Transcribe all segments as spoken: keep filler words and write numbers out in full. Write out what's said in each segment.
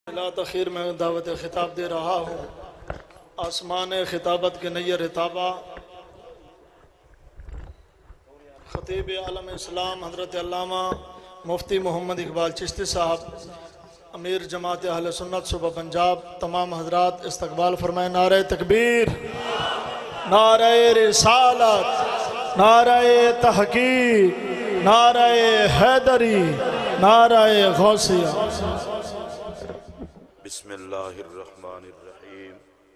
بلا تخیر میں دعوت خطاب دے رہا ہوں۔ آسمان خطابت کے نیر رتابہ خطیب عالم اسلام حضرت علامہ مفتی محمد اقبال چشتی صاحب، امیر جماعت اہل سنت صوبہ پنجاب، تمام حضرات استقبال فرمائیں۔ نعرہ تکبیر، نعرہ رسالت، نعرہ تحقیق، نعرہ حیدری، نعرہ غوثیہ۔ بسم اللہ الرحمن الرحیم،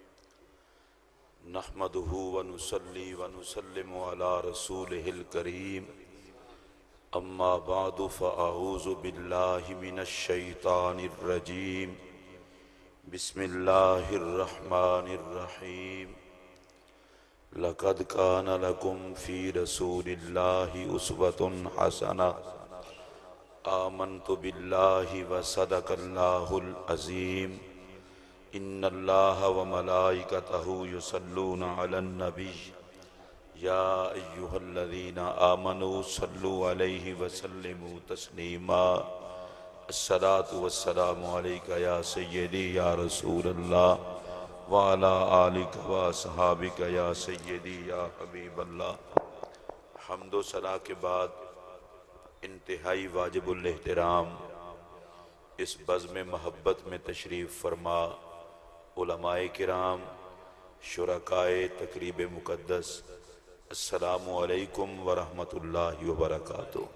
نحمدہ ونصلی ونسلم علی رسولہ الکریم، اما بعد فاعوذ باللہ من الشیطان الرجیم، بسم اللہ الرحمن الرحیم۔ لقد کان لکم فی رسول اللہ اسوۃ حسنہ، آمنت باللہ وصدق اللہ العظیم، ان اللہ وملائکتہ یصلون علی النبی، یا ایہا الذین آمنوا صلوا علیہ وسلموا تسلیما۔ الصلاة والسلام علیک یا سیدی یا رسول اللہ، وعلی آلک واصحابک یا سیدی یا حبیب اللہ۔ حمد و ثنا کے بعد انتہائی واجب الاحترام اس بزم محبت میں تشریف فرما علماء کرام، شرکائے تقریب مقدس، السلام علیکم ورحمۃ اللہ وبرکاتہ۔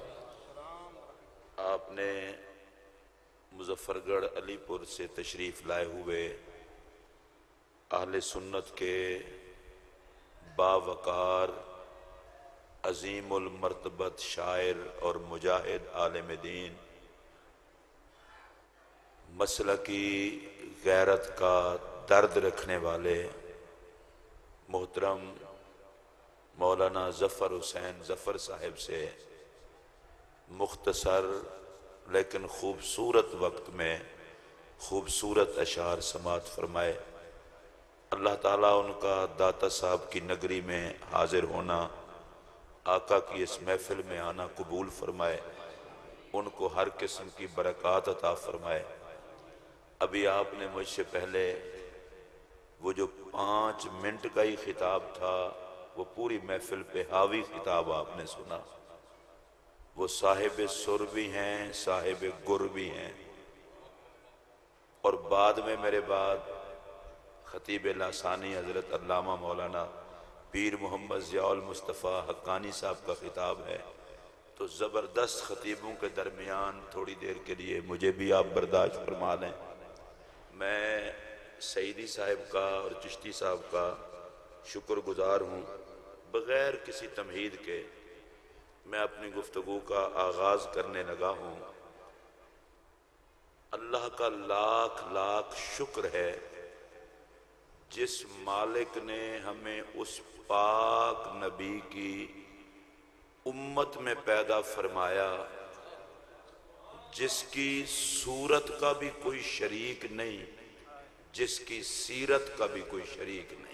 آپ نے مظفر گڑھ علی پور سے تشریف لائے ہوئے اہل سنت کے باوقار عظیم المرتبت شاعر اور مجاہد عالم دین، مسلکی غیرت کا درد رکھنے والے محترم مولانا ظفر حسین ظفر صاحب سے مختصر لیکن خوبصورت وقت میں خوبصورت اشعار سماعت فرمائے۔ اللہ تعالیٰ ان کا داتا صاحب کی نگری میں حاضر ہونا، آقا کی اس محفل میں آنا قبول فرمائے، ان کو ہر قسم کی برکات عطا فرمائے۔ ابھی آپ نے مجھ سے پہلے وہ جو پانچ منٹ کا ہی خطاب تھا، وہ پوری محفل پہ حاوی خطاب آپ نے سنا۔ وہ صاحب سر بھی ہیں، صاحب گر بھی ہیں، اور بعد میں میرے بعد خطیب لاسانی حضرت علامہ مولانا پیر محمد ضیاء المصطفیٰ حقانی صاحب کا خطاب ہے، تو زبردست خطیبوں کے درمیان تھوڑی دیر کے لیے مجھے بھی آپ برداشت فرما لیں۔ میں سعیدی صاحب کا اور چشتی صاحب کا شکر گزار ہوں۔ بغیر کسی تمہید کے میں اپنی گفتگو کا آغاز کرنے لگا ہوں۔ اللہ کا لاکھ لاکھ شکر ہے جس مالک نے ہمیں اس پاک نبی کی امت میں پیدا فرمایا، جس کی صورت کا بھی کوئی شریک نہیں، جس کی سیرت کا بھی کوئی شریک نہیں۔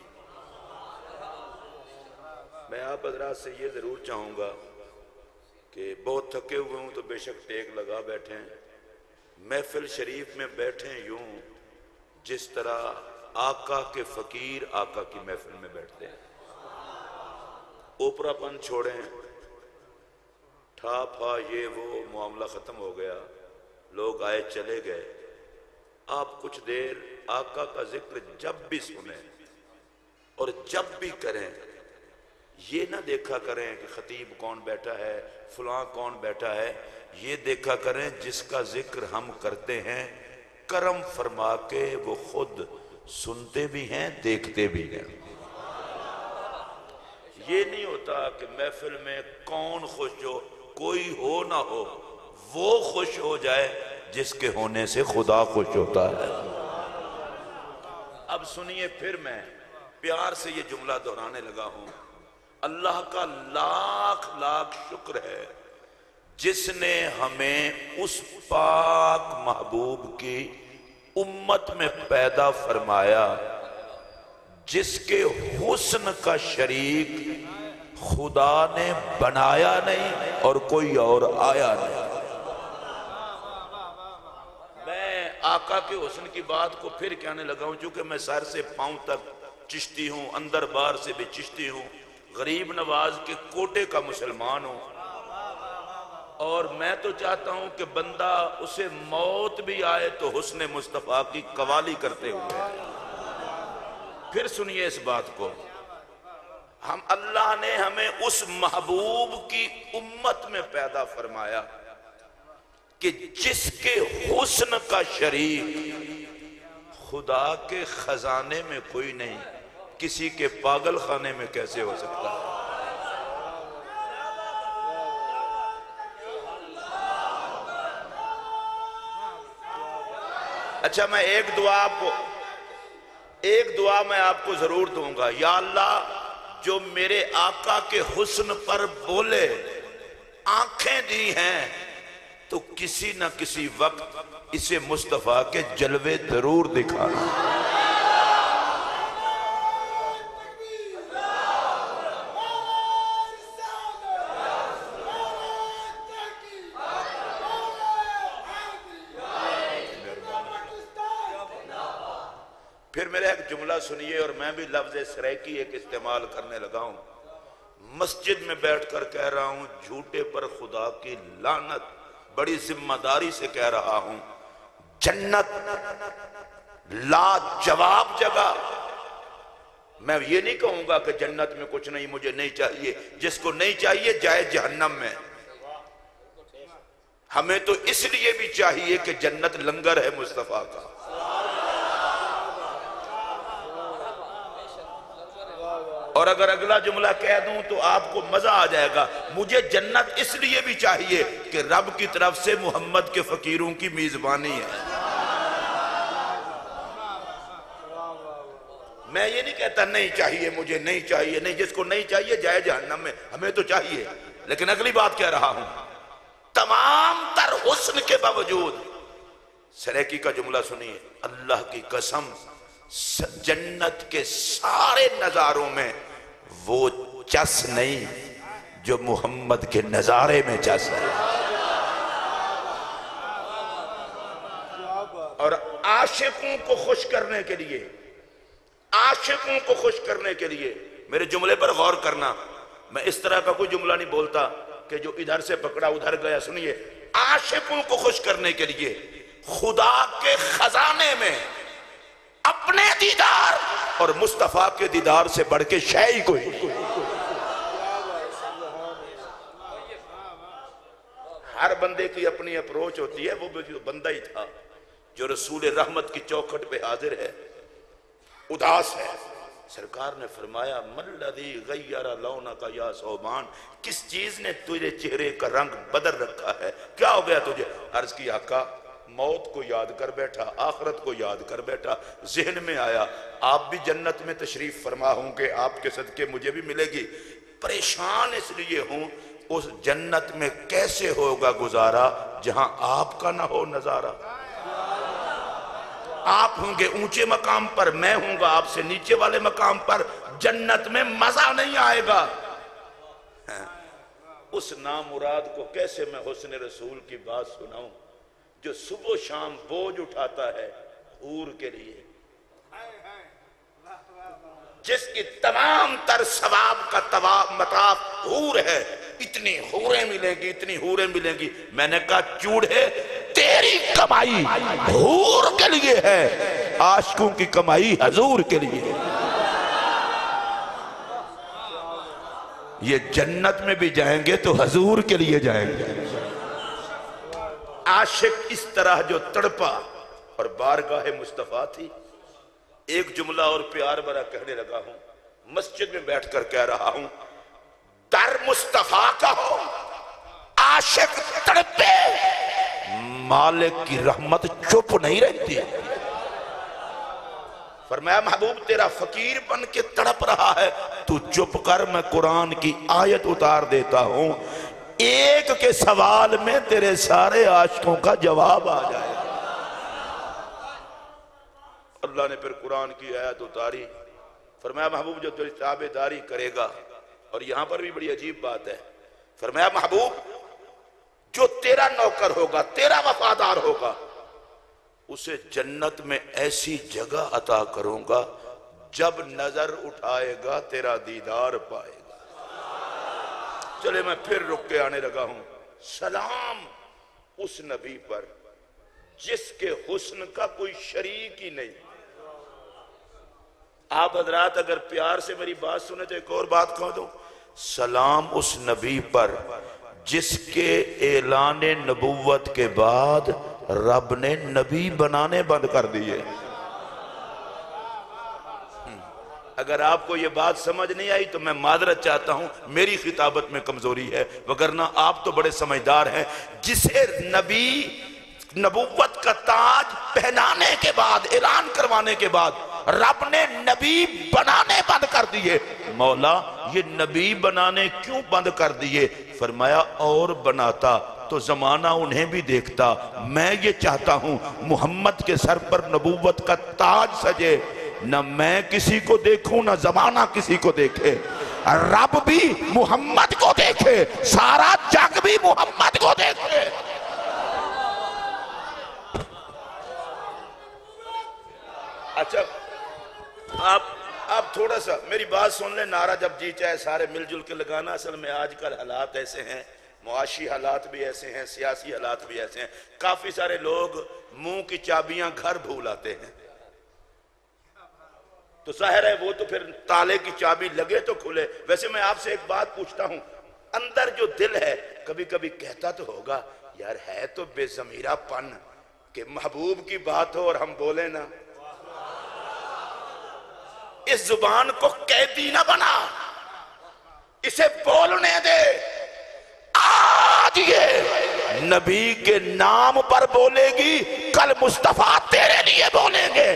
میں آپ حضرات سے یہ ضرور چاہوں گا کہ بہت تھکے ہوئے ہوں تو بے شک ٹیک لگا بیٹھیں، محفل شریف میں بیٹھیں یوں جس طرح آقا کے فقیر آقا کی محفل میں بیٹھتے ہیں۔ اوپرا پن چھوڑیں، ٹھا پھا یہ وہ معاملہ ختم ہو گیا، لوگ آئے چلے گئے۔ آپ کچھ دیر آقا کا ذکر جب بھی سنیں اور جب بھی کریں، یہ نہ دیکھا کریں کہ خطیب کون بیٹھا ہے، فلاں کون بیٹھا ہے، یہ دیکھا کریں جس کا ذکر ہم کرتے ہیں کرم فرما کے وہ خود سنتے بھی ہیں دیکھتے بھی ہیں۔ یہ نہیں ہوتا کہ محفل میں کون خوش ہو، کوئی ہو نہ ہو، وہ خوش ہو جائے جس کے ہونے سے خدا خوش ہوتا ہے۔ اب سنیے، پھر میں پیار سے یہ جملہ دہرانے لگا ہوں۔ اللہ کا لاکھ لاکھ شکر ہے جس نے ہمیں اس پاک محبوب کی امت میں پیدا فرمایا جس کے حسن کا شریک خدا نے بنایا نہیں اور کوئی اور آیا نہیں۔ میں آقا کے حسن کی بات کو پھر کہنے لگا ہوں، چونکہ میں سر سے پاؤں تک چشتی ہوں، اندر بار سے بھی چشتی ہوں، غریب نواز کے کوٹے کا مسلمان ہوں، اور میں تو چاہتا ہوں کہ بندہ اسے موت بھی آئے تو حسن مصطفیٰ کی قوالی کرتے ہوئے۔ پھر سنیے اس بات کو، ہم اللہ نے ہمیں اس محبوب کی امت میں پیدا فرمایا کہ جس کے حسن کا شریک خدا کے خزانے میں کوئی نہیں، کسی کے پاگل خانے میں کیسے ہو سکتا ہے؟ اچھا، میں ایک دعا آپ کو ایک دعا میں آپ کو ضرور دوں گا، یا اللہ جو میرے آقا کے حسن پر بولے، آنکھیں دی ہیں، تو کسی نہ کسی وقت اسے مصطفیٰ کے جلوے ضرور دکھانا۔ پھر میرا ایک جملہ سنیے، اور میں بھی لفظ سریکی ایک استعمال کرنے لگا ہوں، مسجد میں بیٹھ کر کہہ رہا ہوں، جھوٹے پر خدا کی لعنت، بڑی ذمہ داری سے کہہ رہا ہوں، جنت لا جواب جگہ۔ میں یہ نہیں کہوں گا کہ جنت میں کچھ نہیں، مجھے نہیں چاہیے، جس کو نہیں چاہیے جائے جہنم میں۔ ہمیں تو اس لیے بھی چاہیے کہ جنت لنگر ہے مصطفیٰ کا۔ اور اگر اگلا جملہ کہہ دوں تو آپ کو مزہ آ جائے گا، مجھے جنت اس لیے بھی چاہیے کہ رب کی طرف سے محمد کے فقیروں کی میزبانی ہے۔ میں یہ نہیں کہتا نہیں چاہیے، مجھے نہیں چاہیے، نہیں، جس کو نہیں چاہیے جائے جہنم میں، ہمیں تو چاہیے۔ لیکن اگلی بات کہہ رہا ہوں، تمام تر حسن کے باوجود، سریکی کا جملہ سنیے، اللہ کی قسم جنت کے سارے نظاروں میں وہ چس نہیں جو محمد کے نظارے میں چس ہے۔ اور عاشقوں کو خوش کرنے کے لیے عاشقوں کو خوش کرنے کے لیے میرے جملے پر غور کرنا، میں اس طرح کا کوئی جملہ نہیں بولتا کہ جو ادھر سے پکڑا ادھر گیا۔ سنیے، عاشقوں کو خوش کرنے کے لیے خدا کے خزانے میں اپنے دیدار اور مصطفیٰ کے دیدار سے بڑھ کے شے ہی کوئی۔ ہر بندے کی اپنی اپروچ ہوتی ہے، وہ بندہ ہی تھا جو رسول رحمت کی چوکھٹ پہ حاضر ہے، اداس ہے۔ سرکار نے فرمایا، من الذی غیر لونک یا ثوبان، کس چیز نے تجھے چہرے کا رنگ بدل رکھا ہے، کیا ہو گیا تجھے؟ عرض کی، آقا موت کو یاد کر بیٹھا، آخرت کو یاد کر بیٹھا، ذہن میں آیا آپ بھی جنت میں تشریف فرما ہوں کہ آپ کے صدقے مجھے بھی ملے گی، پریشان اس لیے ہوں اس جنت میں کیسے ہوگا گزارا جہاں آپ کا نہ ہو نظارہ۔ آپ ہوں گے اونچے مقام پر، میں ہوں گا آپ سے نیچے والے مقام پر، جنت میں مزہ نہیں آئے گا۔ اس نامراد کو کیسے میں حسن رسول کی بات سناؤں جو صبح و شام بوجھ اٹھاتا ہے حور کے لیے، جس کی تمام تر ثواب کا مطاف حور ہے۔ اتنی حوریں ملیں گی، اتنی حوریں ملیں گی۔ میں نے کہا چوڑے تیری کمائی حور کے لیے ہے، عاشقوں کی کمائی حضور کے لیے۔ یہ جنت میں بھی جائیں گے تو حضور کے لیے جائیں گے۔ عاشق اس طرح جو تڑپا اور بارگاہ مصطفیٰ تھی۔ ایک جملہ اور پیار برا کہنے لگا ہوں، مسجد میں بیٹھ کر کہہ رہا ہوں، در مصطفیٰ کا ہو عاشق تڑپے، مالک کی رحمت چپ نہیں رہتی۔ فرمایا محبوب تیرا فقیر بن کے تڑپ رہا ہے، تو چپ کر، میں قرآن کی آیت اتار دیتا ہوں، ایک کے سوال میں تیرے سارے عاشقوں کا جواب آ جائے۔ اللہ نے پھر قرآن کی آیت اتاری، فرمایا محبوب جو تیری تابعداری کرے گا، اور یہاں پر بھی بڑی عجیب بات ہے، فرمایا محبوب جو تیرا نوکر ہوگا، تیرا وفادار ہوگا، اسے جنت میں ایسی جگہ عطا کروں گا جب نظر اٹھائے گا تیرا دیدار پائے گا۔ چلے میں پھر رک کے آنے لگا ہوں۔ سلام اس نبی پر جس کے حسن کا کوئی شریک ہی نہیں۔ آپ حضرات اگر پیار سے میری بات سنے تو ایک اور بات کہہ دوں، سلام اس نبی پر جس کے اعلان نبوت کے بعد رب نے نبی بنانے بند کر دیے۔ اگر آپ کو یہ بات سمجھ نہیں آئی تو میں معذرت چاہتا ہوں، میری خطابت میں کمزوری ہے، وگرنہ آپ تو بڑے سمجھدار ہیں۔ جسے نبی نبوت کا تاج پہنانے کے بعد، اعلان کروانے کے بعد رب نے نبی بنانے بند کر دیے۔ مولا یہ نبی بنانے کیوں بند کر دیے؟ فرمایا اور بناتا تو زمانہ انہیں بھی دیکھتا۔ میں یہ چاہتا ہوں محمد کے سر پر نبوت کا تاج سجے، نہ میں کسی کو دیکھوں نہ زمانہ کسی کو دیکھے، رب بھی محمد کو دیکھے، سارا جگ بھی محمد کو دیکھے۔ اچھا آپ آپ تھوڑا سا میری بات سن لیں، نعرہ جب جی چاہے سارے مل جل کے لگانا۔ اصل میں آج کل حالات ایسے ہیں، معاشی حالات بھی ایسے ہیں، سیاسی حالات بھی ایسے ہیں، کافی سارے لوگ منہ کی چابیاں گھر بھول آتے ہیں، تو ظاہر ہے وہ تو پھر تالے کی چابی لگے تو کھلے۔ ویسے میں آپ سے ایک بات پوچھتا ہوں، اندر جو دل ہے کبھی کبھی کہتا تو ہوگا یار ہے تو بے ضمیرہ پن کہ محبوب کی بات ہو اور ہم بولیں نا۔ اس زبان کو قیدی نہ بنا، اسے بولنے دے۔ آج یہ نبی کے نام پر بولے گی، کل مصطفیٰ تیرے لیے بولیں گے۔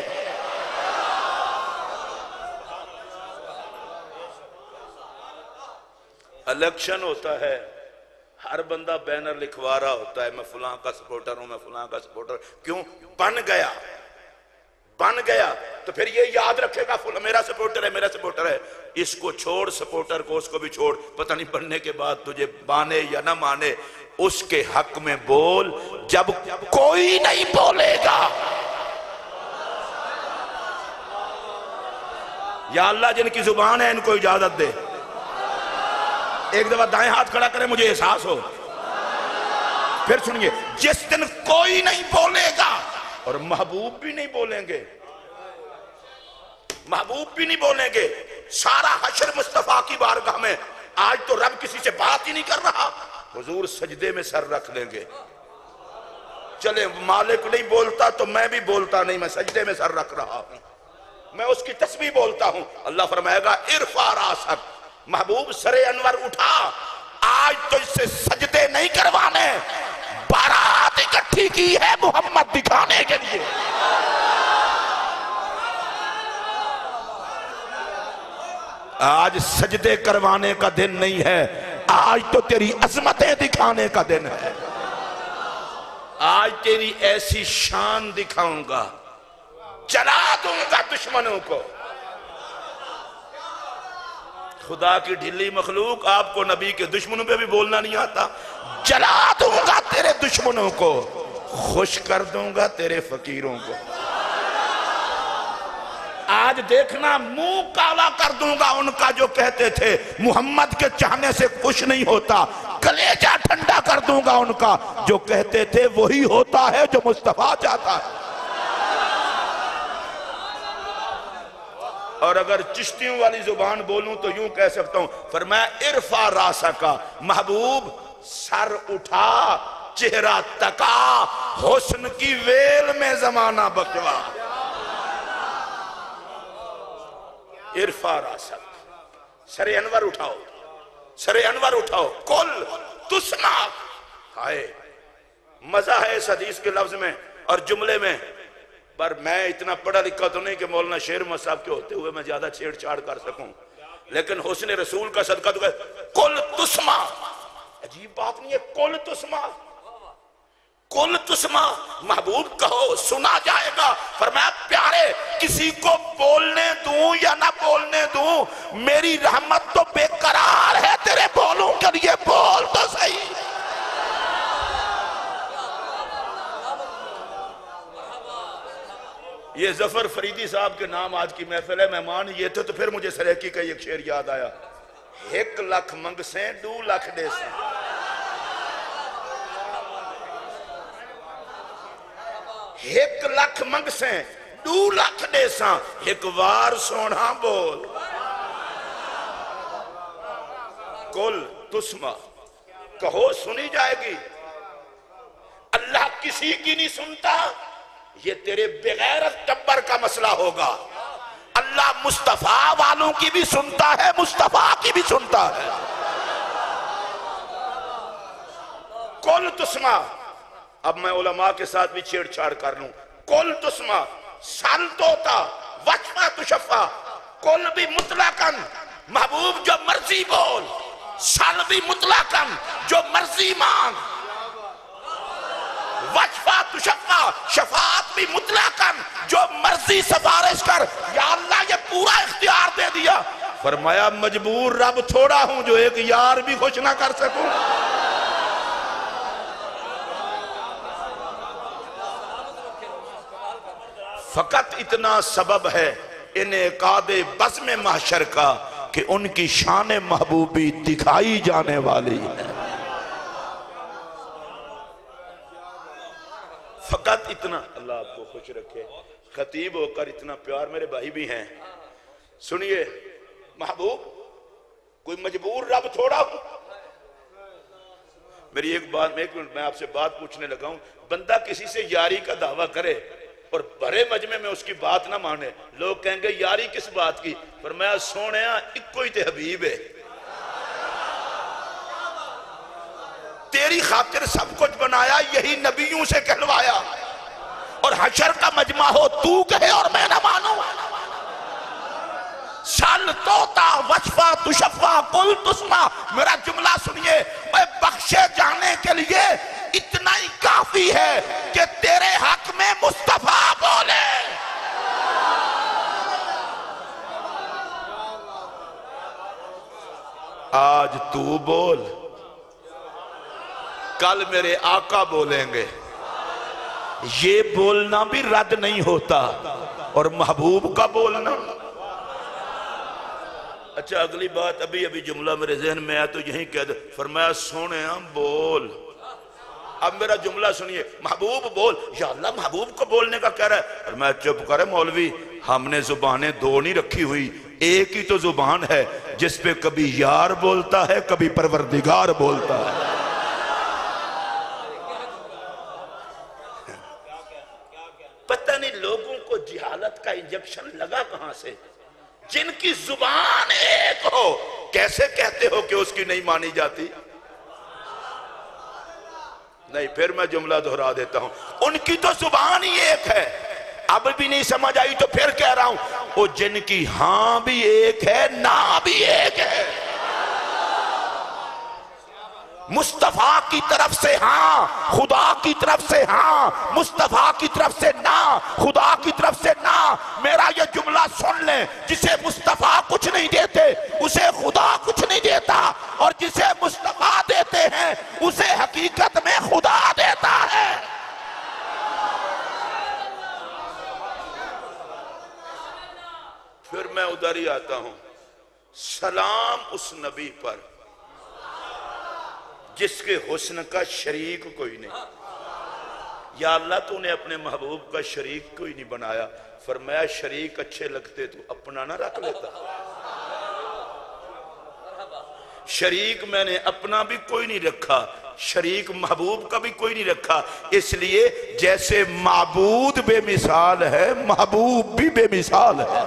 الیکشن ہوتا ہے، ہر بندہ بینر لکھوا رہا ہوتا ہے میں فلاں کا سپورٹر ہوں، میں فلاں کا سپورٹر۔ کیوں؟ بن گیا بن گیا تو پھر یہ یاد رکھے گا میرا سپورٹر ہے، میرا سپورٹر ہے۔ اس کو چھوڑ، سپورٹر کو اس کو بھی چھوڑ، پتہ نہیں بننے کے بعد تجھے مانے یا نہ مانے، اس کے حق میں بول جب کوئی نہیں بولے گا۔ یا اللہ جن کی زبان ہے ان کو اجازت دے، ایک دفعہ دائیں ہاتھ کھڑا کرے مجھے احساس ہو۔ پھر سنیے، جس دن کوئی نہیں بولے گا اور محبوب بھی نہیں بولیں گے، محبوب بھی نہیں بولیں گے، سارا حشر مصطفیٰ کی بارگاہ میں۔ آج تو رب کسی سے بات ہی نہیں کر رہا، حضور سجدے میں سر رکھ لیں گے۔ چلے مالک نہیں بولتا تو میں بھی بولتا نہیں، میں سجدے میں سر رکھ رہا ہوں، میں اس کی تسبیح بولتا ہوں۔ اللہ فرمائے گا ارفع راسک، محبوب سر انور اٹھا، آج تو اس سے سجدے نہیں کروانے، بارات اکٹھی کی ہے محمد دکھانے کے لیے۔ آج سجدے کروانے کا دن نہیں ہے، آج تو تیری عظمتیں دکھانے کا دن ہے۔ آج تیری ایسی شان دکھاؤں گا، جلا دوں گا دشمنوں کو۔ خدا کی ڈھلی مخلوق، آپ کو نبی کے دشمنوں پہ بھی بولنا نہیں آتا۔ جلا دوں گا تیرے دشمنوں کو، خوش کر دوں گا تیرے فقیروں کو۔ آج دیکھنا منہ کالا کر دوں گا ان کا جو کہتے تھے محمد کے چاہنے سے کچھ نہیں ہوتا، کلیجہ ٹھنڈا کر دوں گا ان کا جو کہتے تھے وہی ہوتا ہے جو مصطفیٰ چاہتا ہے۔ اور اگر چشتیوں والی زبان بولوں تو یوں کہہ سکتا ہوں، فرمایا ارفع راسکا، محبوب سر اٹھا، چہرہ تکا، حسن کی ویل میں زمانہ بکوا۔ ارفع راسک، سر انور اٹھاؤ، سر انور اٹھاؤ، کل تسمع۔ ہائے مزہ ہے اس حدیث کے لفظ میں اور جملے میں، پر میں اتنا پڑھا لکھا تو نہیں کہ مولانا شیر محمد صاحب کے ہوتے ہوئے میں زیادہ چھیڑ چھاڑ کر سکوں، لیکن حسن رسول کا صدقہ تو کہ کل تسمع، عجیب بات نہیں ہے، کل تسمع، کل تسمع، محبوب کہو سنا جائے گا۔ فرمایا پیارے کسی کو بولنے دوں یا نہ بولنے دوں، میری رحمت تو بے قرار ہے تیرے بولوں کے لیے، بول تو صحیح۔ یہ ظفر فریدی صاحب کے نام آج کی محفل ہے، مہمان یہ تھے تو پھر مجھے سریکی کا ایک شعر یاد آیا، ایک لکھ منگ سے دو لکھ دے سے، ایک لکھ منگ سے دو لکھ دے ساں، ایک وار سونا بول کل تسمہ کہو سنی جائے گی۔ اللہ کسی کی نہیں سنتا، یہ تیرے بغیرت ٹبر کا مسئلہ ہوگا۔ اللہ مصطفیٰ والوں کی بھی سنتا ہے، مصطفیٰ کی بھی سنتا ہے۔ کل تسمہ، اب میں علماء کے ساتھ بھی چھیڑ چھاڑ کر لوں، کل تسمہ سل توتا وچفہ تشفہ، کل بھی مطلقاً محبوب جو مرضی بول، سل بھی مطلقاً جو مرضی مانگ، وچفہ تشفہ شفاعت بھی مطلقاً جو مرضی سفارش کر، یا اللہ یہ پورا اختیار دے دیا۔ فرمایا مجبور رب تھوڑا ہوں جو ایک یار بھی خوش نہ کر سکوں۔ فقط اتنا سبب ہے انعقاد بزم محشر کا کہ ان کی شان محبوبی دکھائی جانے والی ہے۔ فقط اتنا، اللہ آپ کو خوش رکھے، خطیب ہو کر اتنا پیار، میرے بھائی بھی ہیں، سنیے، محبوب کوئی مجبور رب تھوڑا ہوں۔ میری ایک بات، میں ایک منٹ میں آپ سے بات پوچھنے لگا ہوں، بندہ کسی سے یاری کا دعویٰ کرے اور بڑے مجمع میں اس کی بات نہ مانے، لوگ کہیں گے یاری کس بات کی؟ فرمایا سونیا اکو ہی تے حبیب ہے، تیری خاطر سب کچھ بنایا، یہی نبیوں سے کہلوایا، اور حشر کا مجمع ہو تو کہے اور میں نہ مانوں۔ سل توتا وشفا تشفا کل تسمہ، میرا جملہ سنیے، اے بخشے جانے کے لیے اتنا ہی کافی ہے کہ تیرے حق میں مصطفیٰ بولے۔ آج تو بول، کل میرے آقا بولیں گے، یہ بولنا بھی رد نہیں ہوتا، اور محبوب کا بولنا۔ اچھا اگلی بات، ابھی ابھی جملہ میرے ذہن میں آیا تو یہیں کہہ دے، فرمایا سونے ہم بول۔ اب میرا جملہ سنیے، محبوب بول، یا اللہ محبوب کو بولنے کا کہہ رہا ہے، فرمایا چپ کرے مولوی، ہم نے زبانیں دو نہیں رکھی ہوئی، ایک ہی تو زبان ہے جس پہ کبھی یار بولتا ہے کبھی پروردگار بولتا ہے۔ پتہ نہیں لوگوں کو جہالت کا انجیکشن لگا کہاں سے، جن کی زبان ایک ہو کیسے کہتے ہو کہ اس کی نہیں مانی جاتی؟ نہیں، پھر میں جملہ دہرا دیتا ہوں، ان کی تو زبان ہی ایک ہے، اب بھی نہیں سمجھ آئی تو پھر کہہ رہا ہوں، وہ جن کی ہاں بھی ایک ہے نا بھی ایک ہے۔ مصطفیٰ کی طرف سے ہاں، خدا کی طرف سے ہاں، مصطفیٰ کی طرف سے نا، خدا کی طرف سے نا۔ میرا یہ جملہ سن لیں، جسے مصطفیٰ کچھ نہیں دیتے اسے خدا کچھ نہیں دیتا، اور جسے مصطفیٰ دیتے ہیں اسے حقیقت میں خدا دیتا ہے۔ پھر میں ادھر ہی آتا ہوں، سلام اس نبی پر جس کے حسن کا شریک کوئی نہیں۔ یا اللہ تو نے اپنے محبوب کا شریک کوئی نہیں بنایا، فرمایا شریک اچھے لگتے تو اپنا نہ رکھ لیتا۔ شریک میں نے اپنا بھی کوئی نہیں رکھا، شریک محبوب کا بھی کوئی نہیں رکھا، اس لیے جیسے معبود بے مثال ہے محبوب بھی بے مثال ہے۔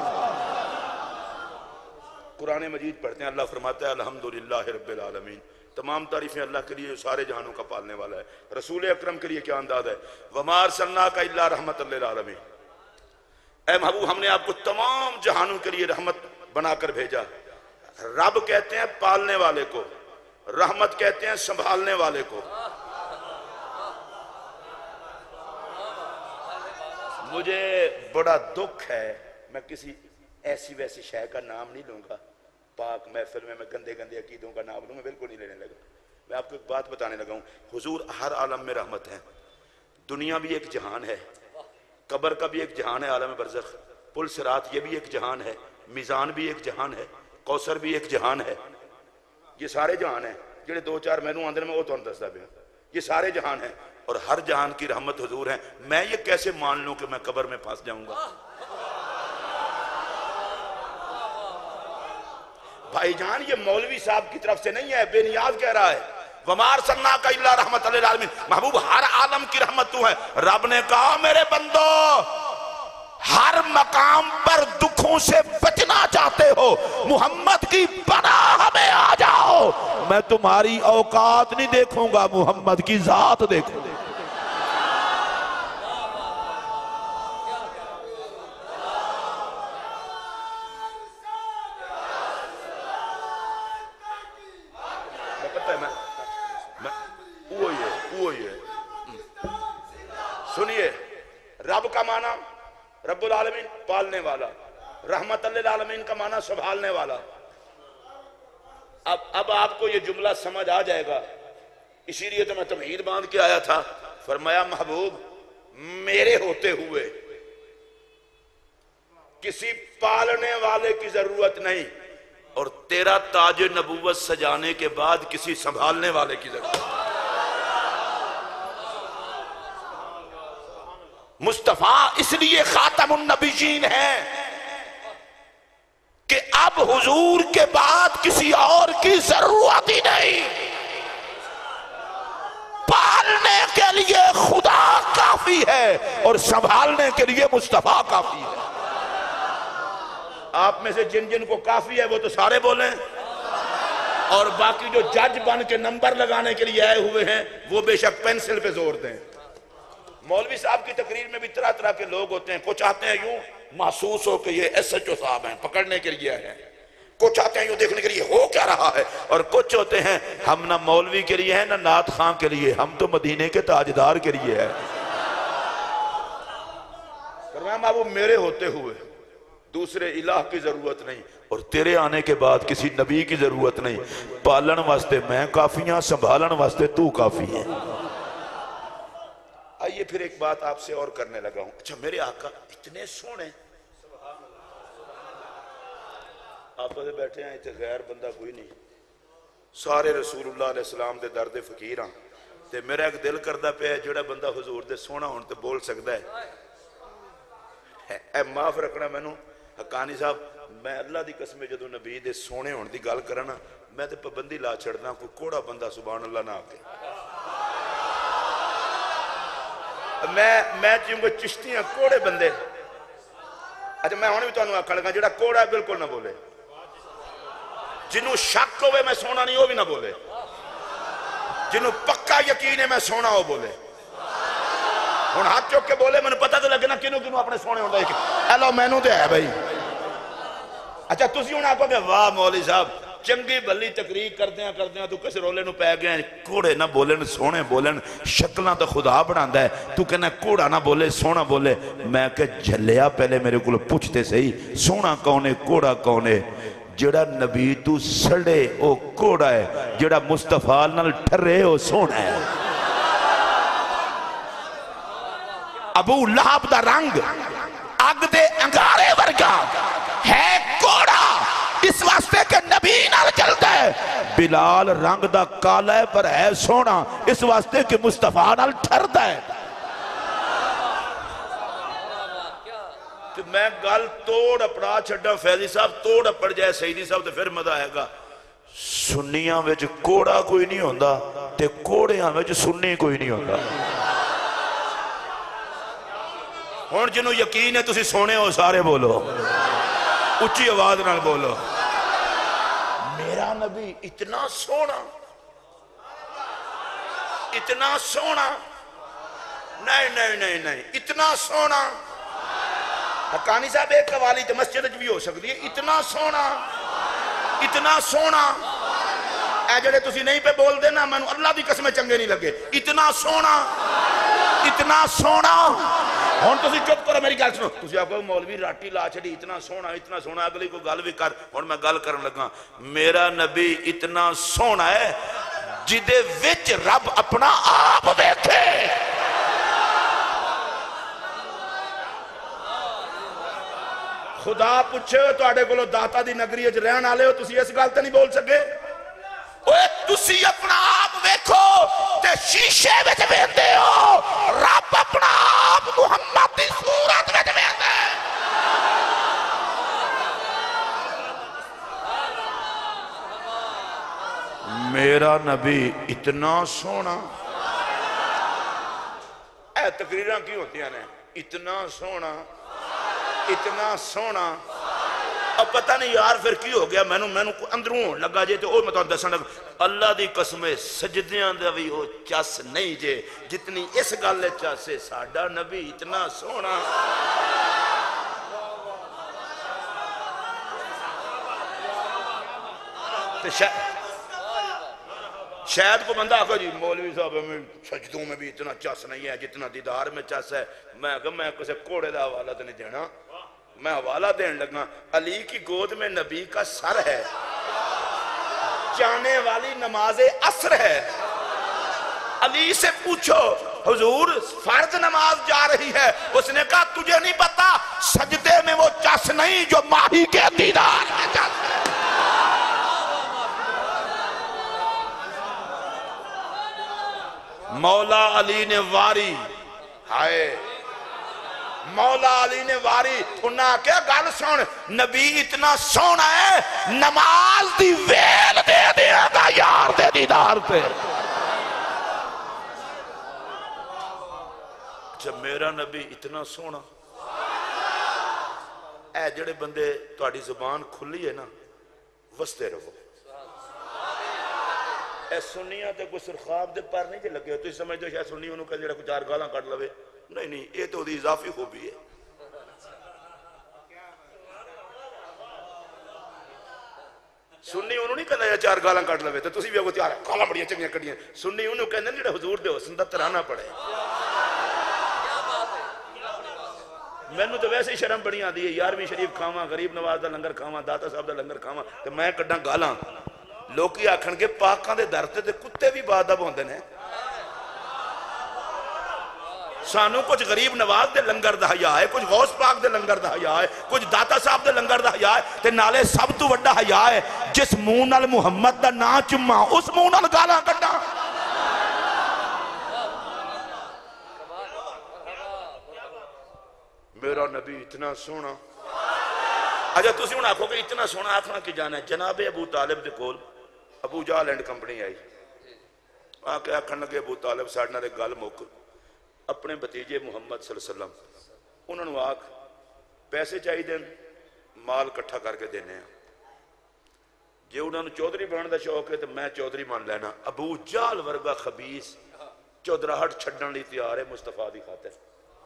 قرآن مجید پڑھتے ہیں، اللہ فرماتا ہے الحمدللہ رب العالمین، تمام تعریفیں اللہ کے لیے جو سارے جہانوں کا پالنے والا ہے۔ رسول اکرم کے لیے کیا انداز ہے، وَمَا أَرْسَلْنَاكَ إِلَّا رَحْمَةً لِلْعَالَمِينَ، اے محبوب ہم نے آپ کو تمام جہانوں کے لیے رحمت بنا کر بھیجا۔ رب کہتے ہیں پالنے والے کو، رحمت کہتے ہیں سنبھالنے والے کو۔ مجھے بڑا دکھ ہے، میں کسی ایسی ویسی شے کا نام نہیں لوں گا، پاک محفل میں میں گندے گندے عقیدوں کا نام لوں، میں بالکل نہیں لینے لگا۔ میں آپ کو ایک بات بتانے لگا ہوں، حضور ہر عالم میں رحمت ہے، دنیا بھی ایک جہان ہے، قبر کا بھی ایک جہان ہے، عالم برزخ، پل صراط یہ بھی ایک جہان ہے، میزان بھی ایک جہان ہے، کوثر بھی ایک جہان ہے. یہ سارے جہان ہیں جڑے دو چار مینوں آندے میں وہ تھانوں دسدا پیا. یہ سارے جہان ہیں اور ہر جہان کی رحمت حضور ہیں. میں یہ کیسے مان لوں کہ میں قبر میں پھنس جاؤں گا؟ بھائی جان یہ مولوی صاحب کی طرف سے نہیں ہے، بے نیاز کہہ رہا ہے. وَمَا أَرْسَلْنَاكَ إِلَّا رَحْمَةً لِلْعَالَمِينَ. محبوب ہر عالم کی رحمت تو ہے. رب نے کہا میرے بندو ہر مقام پر دکھوں سے بچنا چاہتے ہو، محمد کی پناہ میں آ جاؤ. میں تمہاری اوقات نہیں دیکھوں گا، محمد کی ذات دیکھوں گا. سنیے، رب کا معنی رب العالمین پالنے والا، رحمت للعالمین کا معنی سنبھالنے والا. اب اب آپ کو یہ جملہ سمجھ آ جائے گا، اسی لیے تو میں تمہید باندھ کے آیا تھا. فرمایا محبوب میرے ہوتے ہوئے کسی پالنے والے کی ضرورت نہیں، اور تیرا تاج نبوت سجانے کے بعد کسی سنبھالنے والے کی ضرورت نہیں. مصطفیٰ اس لیے خاتم النبیین ہے کہ اب حضور کے بعد کسی اور کی ضرورت ہی نہیں. پالنے کے لیے خدا کافی ہے اور سنبھالنے کے لیے مصطفیٰ کافی ہے. آپ میں سے جن جن کو کافی ہے وہ تو سارے بولیں، اور باقی جو جج بن کے نمبر لگانے کے لیے آئے ہوئے ہیں وہ بے شک پینسل پہ زور دیں. مولوی صاحب کی تقریر میں بھی طرح طرح کے لوگ ہوتے ہیں. کچھ آتے ہیں یوں محسوس ہو کہ یہ ایس ایچ او صاحب ہیں، پکڑنے کے لیے ہیں. کچھ آتے ہیں یوں دیکھنے کے لیے ہو کیا رہا ہے. اور کچھ ہوتے ہیں ہم نہ مولوی کے لیے ہیں نہ نعت خان کے لیے، ہم تو مدینے کے تاجدار کے لیے ہیں. فرمایا محبوب میرے ہوتے ہوئے دوسرے الہ کی ضرورت نہیں، اور تیرے آنے کے بعد کسی نبی کی ضرورت نہیں. پالن واسطے میں کافی ہوں، سنبھالن واسطے تو کافی ہے. آئیے پھر ایک بات آپ سے اور کرنے لگا ہوں. اچھا میرے آقا اتنے سونے، آپ سے بیٹھے ہیں اتنے غیر بندہ کوئی نہیں، سارے رسول اللہ علیہ السلام دے درد فقیر ہاں. تے میرا ایک دل کردہ پہ ہے جڑا بندہ حضور دے سونا ہون تے بول سکتا ہے. اے معاف رکھنا مینوں حقانی صاحب، میں اللہ دی قسم جدو نبی دے سونے ہون دی گل کرنا میں تے پابندی لا چھڑنا کوئی کوڑا بندہ سبحان اللہ نہ آکے. میں میں چونکہ چشتی ہیں کوڑے بندے. اچھا میں ہونے بھی تو انہوں آکھا لگا جڑا کوڑا ہے بالکل نہ بولے، جنہوں شک ہوئے میں سونا نہیں وہ بھی نہ بولے، جنہوں پکا یقین ہے میں سونا ہو بولے. ہون ہاتھ چوک کے بولے میں نے پتہ تو لگنا کنوں کنوں اپنے سونے ہوندہ ہے کہ ایلو مینوں دے ہے بھائی. اچھا تسی ہون آکھو کہ واہ مولی صاحب چنگی بھلی تقریر کردیاں کردیاں تو کس رولے نو پہ گئے ہیں. کوڑے نہ بولن سونے بولن، شکلہ تو خدا بڑھاندہ ہے، تو کہنا کوڑا نہ بولے سونا بولے. میں کہ جھلیا پہلے میرے کو پوچھتے صحیح سونا کونے کوڑا کونے. جڑا نبی تو سڑے او کوڑا ہے، جڑا مصطفیٰ نال ٹھرے او سونا ہے. ابو لہب دا رنگ اگ دے انگارے ورگا ہے کوڑا اس واسطے کہ نبی نال چلتا ہے. بلال رنگ دا کالا ہے پر ہے سونا اس واسطے کہ مصطفیٰ نال ٹھردا ہے. کہ میں گل توڑ اپڑا چھڑا فیضی صاحب توڑ اپڑ جائے سیدی صاحب تو پھر مدہ آئے گا. سنیاں وچ کوڑا کوئی نہیں ہوندہ تے کوڑیاں وچ سنی کوئی نہیں ہوندہ. ہون جنہوں یقین ہے تسی سونے ہو سارے بولو، اچھی آواز نال بولو. میرا نبی اتنا سونا اتنا سونا نہیں نہیں نہیں نہیں اتنا سونا. حقانی صاحب ایک قوالی تو مسجد بھی ہو سکتی ہے. اتنا سونا اتنا سونا اے جڑے تسی نہیں پہ بول دینا میں اللہ دی قسمیں چنگے نہیں لگے. اتنا سونا اتنا سونا. ہون تسی چپ کرو میری گل سنو. تسی آپ کو مولوی راٹی لا چھڑی اتنا سونا اتنا سونا اگلی کو گل بھی کر. ہون میں گل کرن لگا میرا نبی اتنا سونا ہے جدے وچ رب اپنا آپ بیٹھے. خدا پوچھے ہو تو آڑے کو داتا دی نگری اج رہن آلے ہو تسی اس گالتے نہیں بول سکے اوہ تسی اپنا آپ ویکھو تے شیشے وچ ویندے ہو رب اپنا آپ محمد دی صورت وچ ویندے میرا نبی اتنا سونا اے تقریرہ کی ہوتی ہیں اتنا سونا اتنا سونا اب پتہ نہیں یار پھر کی ہو گیا میں نو میں نو اندروں لگا جے تو او میں تو دسن لگا اللہ دی قسم سجدیاں دے بھی او چس نہیں جے جتنی اس گل چاسے ساڈا نبی اتنا سونا تو شاید شاید کو بندہ آگا جی مولوی صاحب میں سجدوں میں بھی اتنا چس نہیں ہے جتنا دیدار میں چس ہے میں کہا میں کسے کوڑے دا حوالہ تو نہیں دینا میں حوالہ دین لگا علی کی گود میں نبی کا سر ہے جانے والی نماز عصر ہے علی سے پوچھو حضور فرض نماز جا رہی ہے اس نے کہا تجھے نہیں پتا سجدے میں وہ چس نہیں جو ماہی کے دیدار میں چس ہے مولا علی نے واری ہائے مولا علی نے واری انہاں کیا گل سن نبی اتنا سونا ہے نماز دی ویل دے دیا گا یار دے دیدار پہ جب میرا نبی اتنا سونا اے جڑے بندے تہاڈی زبان کھلی ہے نا وستے رہو اے سنیاں تے کوئی سرخاب دے پر نہیں جے لگے ہو تو اس سمجھ دو شاید سنی انہوں کہ جڑا کوئی چار گالاں کٹ لوے نہیں نہیں یہ تو دی اضافی خوبی ہے سنی انہوں نہیں کہنا یا چار گالاں کٹ لوے تو تسی بھی اگو چار گالاں بڑیاں چنگیاں کٹیاں سنی انہوں کہنا جڑا حضور دے حسن دا ترانہ پڑے میں نے تو ویسے ہی شرم بڑی آدھی ہے یارویں شریف کھاواں غریب نواز دا لنگر کھاواں داتا صاحب دا لنگر کھاواں تو میں کڈاں گالاں لوکی آکھن کے پاکاں دے درتے تے کتے بھی بادہ بوندے نے سانو کچھ غریب نواز دے لنگر دا حیاء ہے کچھ غوث پاک دے لنگر دا حیاء ہے کچھ داتا صاحب دے لنگر دا حیاء ہے تے نالے سب تو وڈا حیاء ہے جس منہ نال محمد دا نا چما اس منہ نال گالاں کڈا میرا نبی اتنا سونا اچھا تسی ہن آکھو کہ اتنا سونا آکھنا کی جانا ہے جناب ابو طالب دے کول ابو جہل اینڈ کمپنی آئی آکے آکھن لگے ابو طالب ساڑھنا رے گل موک اپنے بتیجے محمد صلی اللہ علیہ وسلم انہوں نے آکھ پیسے چاہی دیں مال کٹھا کر کے دینے ہیں جے انہوں نے چودری بنان دا شوق ہے تو میں چودری مان لینا ابو جہل ورگا خبیث چودراہٹ چھڑن لی تیار ہے مصطفیٰ دی خاطر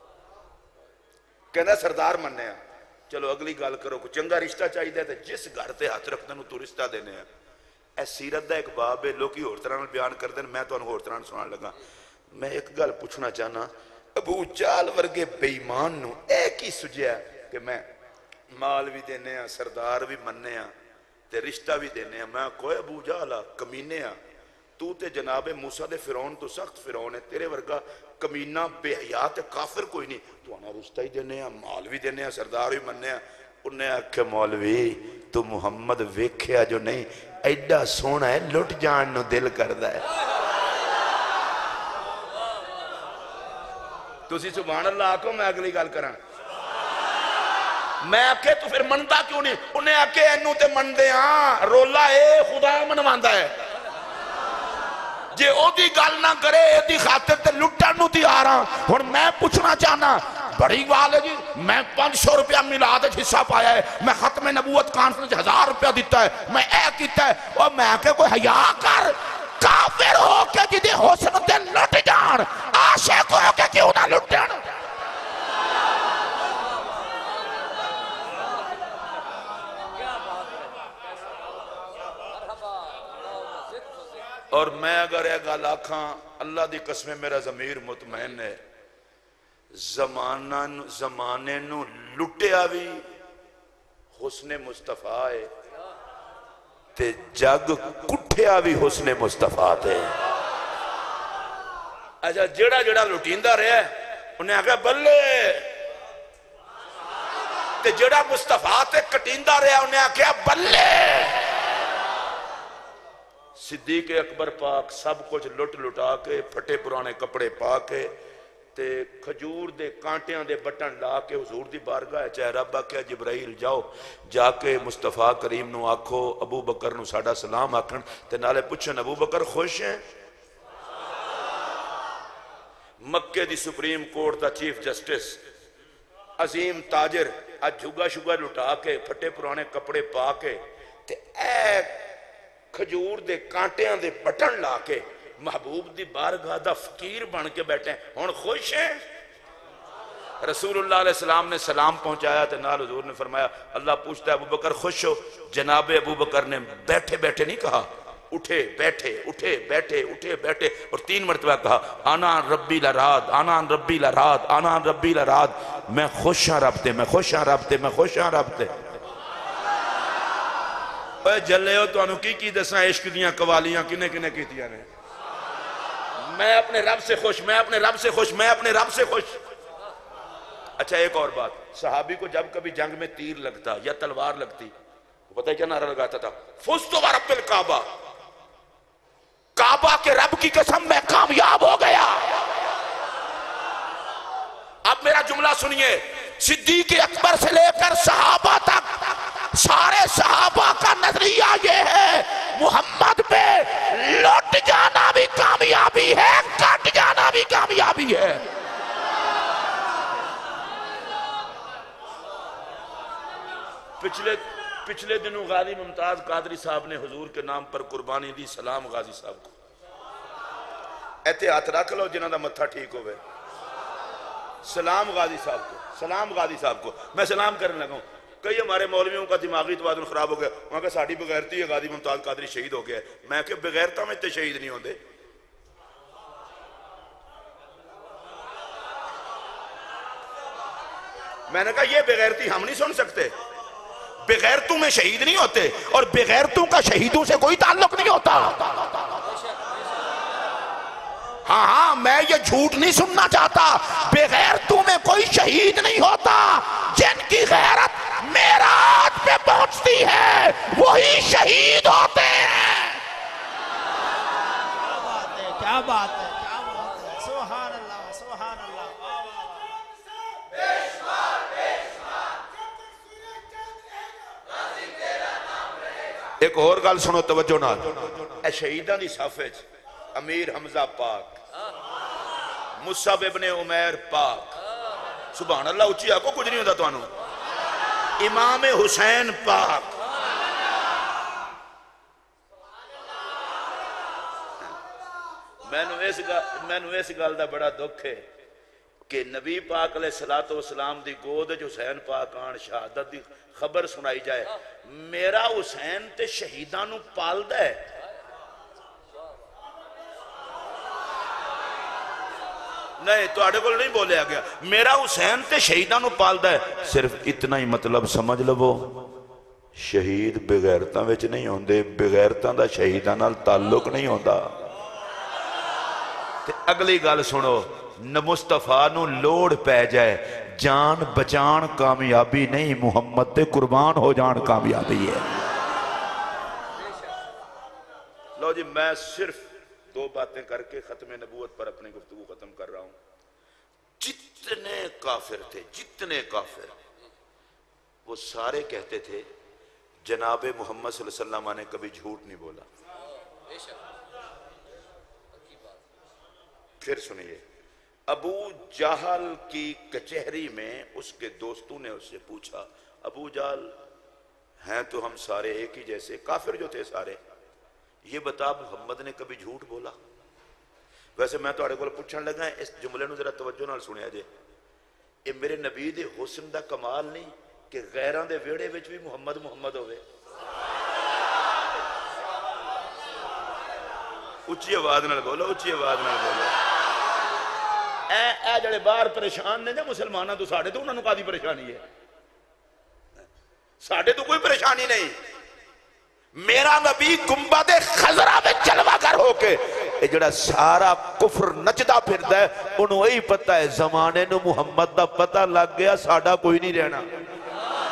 کہنا سردار مننے ہیں چلو اگلی گال کرو کو چنگا رشتہ چاہی دے جس گھر تے ہاتھ رکھتے ہیں تو رشتہ دینے ہیں اے سیرت دا ایک باب ہے لوگی اور طرح بیان کر دیں میں تو انہوں اور طرح سنان لگا میں ایک گل پوچھنا چاہنا ابو جہل ورگے بے ایمان نو ایک ہی سجیا کہ میں مال بھی دینے ہیں سردار بھی مننے ہیں تے رشتہ بھی دینے ہیں میں کوئی ابو جہلا کمینے ہیں تو تے جناب موسیٰ دے فرعون تو سخت فرعون ہے تیرے ورگا کمینہ بے حیات کافر کوئی نہیں تو انہا رشتہ ہی دینے ہیں مال بھی دینے ہیں سردار بھی مننے ہیں انہیں آکھے مولوی تو محمد ویکھیا جو نہیں ایڈا سونا ہے لٹ جان نو دل کردہ ہے تو اسی سبحان اللہ آکھو میں اگلی گال کران میں آکھے تو پھر منتا کیوں نہیں انہیں آکھے اینو تے من دے ہاں رولا اے خدا منواندہ ہے جے او دی گال نہ کرے اے دی خاطر تے لٹا نو دی آ رہا اور میں پوچھنا چاہنا بڑی بات ہے جی میں پانچ سو روپیہ ملاد حصہ پایا ہے میں ختم نبوت کانفرنس ہزار روپیہ دیتا ہے میں اے کیتا ہے اور میں کہ کوئی حیاء کر کافر ہو کے جدی حسن تے لٹ جان عاشق ہو کے کیوں نہ لٹ جان اور میں اگر ایک گل آکھاں اللہ دی قسم میرا ضمیر مطمئن ہے زمانے نو لٹیا بھی حسن مصطفیٰ ہے تے جگ کٹھیا بھی حسن مصطفیٰ تے اچھا جڑا جڑا لٹیندہ رہے انہیں آگا بلے تے جڑا مصطفیٰ تے کٹیندہ رہا انہیں آکھیا بلے. صدیق اکبر پاک سب کچھ لٹ لٹا کے پھٹے پرانے کپڑے پا کے تے کھجور دے کانٹیاں دے بٹن لا کے حضور دی بارگاہ چاہے رب آکھیا جبرائیل جاؤ جا کے مصطفیٰ کریم نو آکھو ابو بکر نو ساڑا سلام آکھن تے نالے پوچھن ابو بکر خوش ہیں. مکے دی سپریم کورٹ دا چیف جسٹس عظیم تاجر آج جھگا شگا لٹا کے پھٹے پرانے کپڑے پا کے تے اے کھجور دے کانٹیاں دے بٹن لا کے محبوب دی بارگاہ دا فقیر بن کے بیٹھے ہیں ہون خوش ہیں. رسول اللہ علیہ السلام نے سلام پہنچایا تے نال حضور نے فرمایا اللہ پوچھتا ہے ابو بکر خوش ہو. جناب ابو بکر نے بیٹھے بیٹھے نہیں کہا اٹھے بیٹھے اٹھے بیٹھے اٹھے بیٹھے اور تین مرتبہ کہا آنا ربی لراد آنا ربی لراد آنا ربی لراد. میں خوش ہاں رب تے میں خوش ہاں رب تے میں خوش ہاں رب تے. اے جلے ہو تو انہوں کی کی دساں عشق دیاں قوالیاں کنے کنے کیتیاں نے. میں اپنے رب سے خوش میں اپنے رب سے خوش میں اپنے رب سے خوش. اچھا ایک اور بات صحابی کو جب کبھی جنگ میں تیر لگتا یا تلوار لگتی پتہ ہے کیا نعرہ لگاتا تھا فزت ورب الکعبہ کعبہ کے رب کی قسم میں کامیاب ہو گیا. اب میرا جملہ سنیے صدیق اکبر سے لے کر صحابہ تک سارے صحابہ کا نظریہ یہ ہے محمد پہ لٹ جانا بھی کامیابی ہے کٹ جانا بھی کامیابی ہے. پچھلے پچھلے دنوں غازی ممتاز قادری صاحب نے حضور کے نام پر قربانی دی. سلام غازی صاحب کو ایتے ہاتھ رکھ لو جنہاں دا متھا ٹھیک ہوئے. سلام غازی صاحب کو سلام غازی صاحب کو میں سلام کرنے لگا ہوں. کئی ہمارے مولویوں کا دماغی توازن خراب ہو گیا وہاں کہ ساڑھی بغیرتی ہے غازی ممتاز قادری شہید ہو گیا ہے. میں کہ بغیرتا میں تے شہید نہیں ہوندے. میں نے کہا یہ بغیرتی ہم نہیں سن سکتے. بغیرتوں میں شہید نہیں ہوتے اور بغیرتوں کا شہیدوں سے کوئی تعلق نہیں ہوتا. ہاں ہاں میں یہ جھوٹ نہیں سننا چاہتا. بغیرتوں میں کوئی شہید نہیں ہوتا. جن کی غیرت معراج پہ پہنچتی ہے وہی شہید ہوتے ہیں. کیا بات ہے کیا بات ہے سبحان اللہ سبحان اللہ. ایک اور گل سنو توجہ نال اے شہیدان دی صف وچ امیر حمزہ پاک مصعب ابن عمیر پاک سبحان اللہ اچھی آکو کچھ نہیں ہوتا تو انہوں امام حسین پاک میں نو اس گل دا بڑا دکھ ہے کہ نبی پاک علیہ السلام دی گود حسین پاک آن شہادت دی خبر سنائی جائے میرا حسین تے شہیدانو پال دے. نہیں تو آڑے کو نہیں بولے آگیا میرا حسین تے شہیدانو پال دے. صرف اتنا ہی مطلب سمجھ لو شہید بغیرتاں وچ نہیں ہوندے بغیرتاں دا شہیدانال تعلق نہیں ہوندا. تے اگلی گل سنو مصطفیٰ نو لوڑ پہ جائے جان بچان کامیابی نہیں محمد تے قربان ہو جان کامیابی ہے. لو جی میں صرف دو باتیں کر کے ختم نبوت پر اپنی گفتگو ختم کر رہا ہوں. جتنے کافر تھے جتنے کافر وہ سارے کہتے تھے جناب محمد صلی اللہ علیہ وسلم نے کبھی جھوٹ نہیں بولا. پھر سنیے ابو جہل کی کچہری میں اس کے دوستوں نے اس سے پوچھا ابو جہل ہیں تو ہم سارے ایک ہی جیسے کافر جو تھے سارے یہ بتا محمد نے کبھی جھوٹ بولا. ویسے میں تو آڑے کو پوچھن لگا ہے اس جملے نو ذرا توجہ نال سنیا جے یہ میرے نبی دے حسن دا کمال نہیں کہ غیران دے ویڑے وچ بھی محمد محمد ہوئے. اچھی آواز نال بولو اچھی آواز نال بولو. اے اے جڑے باہر پریشان نے نا مسلمانہ تو ساڑھے تو انہوں نے قادی پریشانی ہے ساڑھے تو کوئی پریشانی نہیں. میرا نبی گنبد خضرہ میں جلوہ گر ہو کے اے جڑا سارا کفر نچدہ پھردا ہے انہوں ہی پتہ ہے زمانے نو محمد دا پتہ لگ گیا ساڑھا کوئی نہیں رہنا.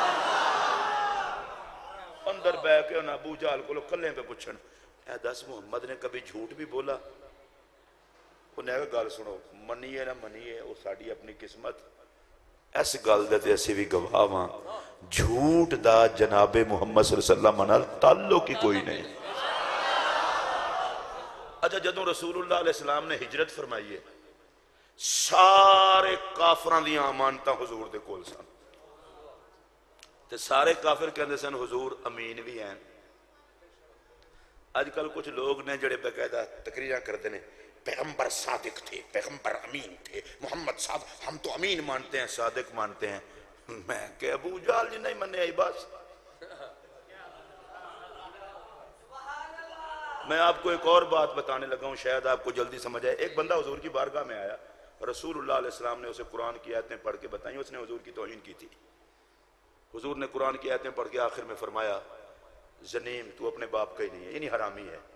اندر بہ کے انہاں ابو جہل کو کلے پہ پوچھن اے دس محمد نے کبھی جھوٹ بھی بولا؟ انہیں کہا گل سنو منیے نہ منیے وہ ساڈی اپنی قسمت اس گل دے تے اسی بھی گواہ ہاں جھوٹ دا جناب محمد صلی اللہ علیہ وسلم نال تعلق ہی کوئی نہیں۔ اچھا جدوں رسول اللہ علیہ السلام نے ہجرت فرمائی ہے سارے کافران دی امانتاں حضور دے کول سن تے سارے کافر کہندے سن حضور امین بھی ہیں۔ آج کل کچھ لوگ نے جڑے باقاعدہ تقریراں کرتے ہیں پیغمبر صادق تھے، پیغمبر امین تھے، محمد صادق ہم تو امین مانتے ہیں صادق مانتے ہیں۔ میں کہ ابو جہل جی نہیں منے آئی بس۔ میں آپ کو ایک اور بات بتانے لگا ہوں شاید آپ کو جلدی سمجھ آئے۔ ایک بندہ حضور کی بارگاہ میں آیا، رسول اللہ علیہ السلام نے اسے قرآن کی آیتیں پڑھ کے بتائیں، اس نے حضور کی توہین کی تھی۔ حضور نے قرآن کی آیتیں پڑھ کے آخر میں فرمایا زنیم تو اپنے باپ کا ہی نہیں ہے، یعنی حرامی ہے۔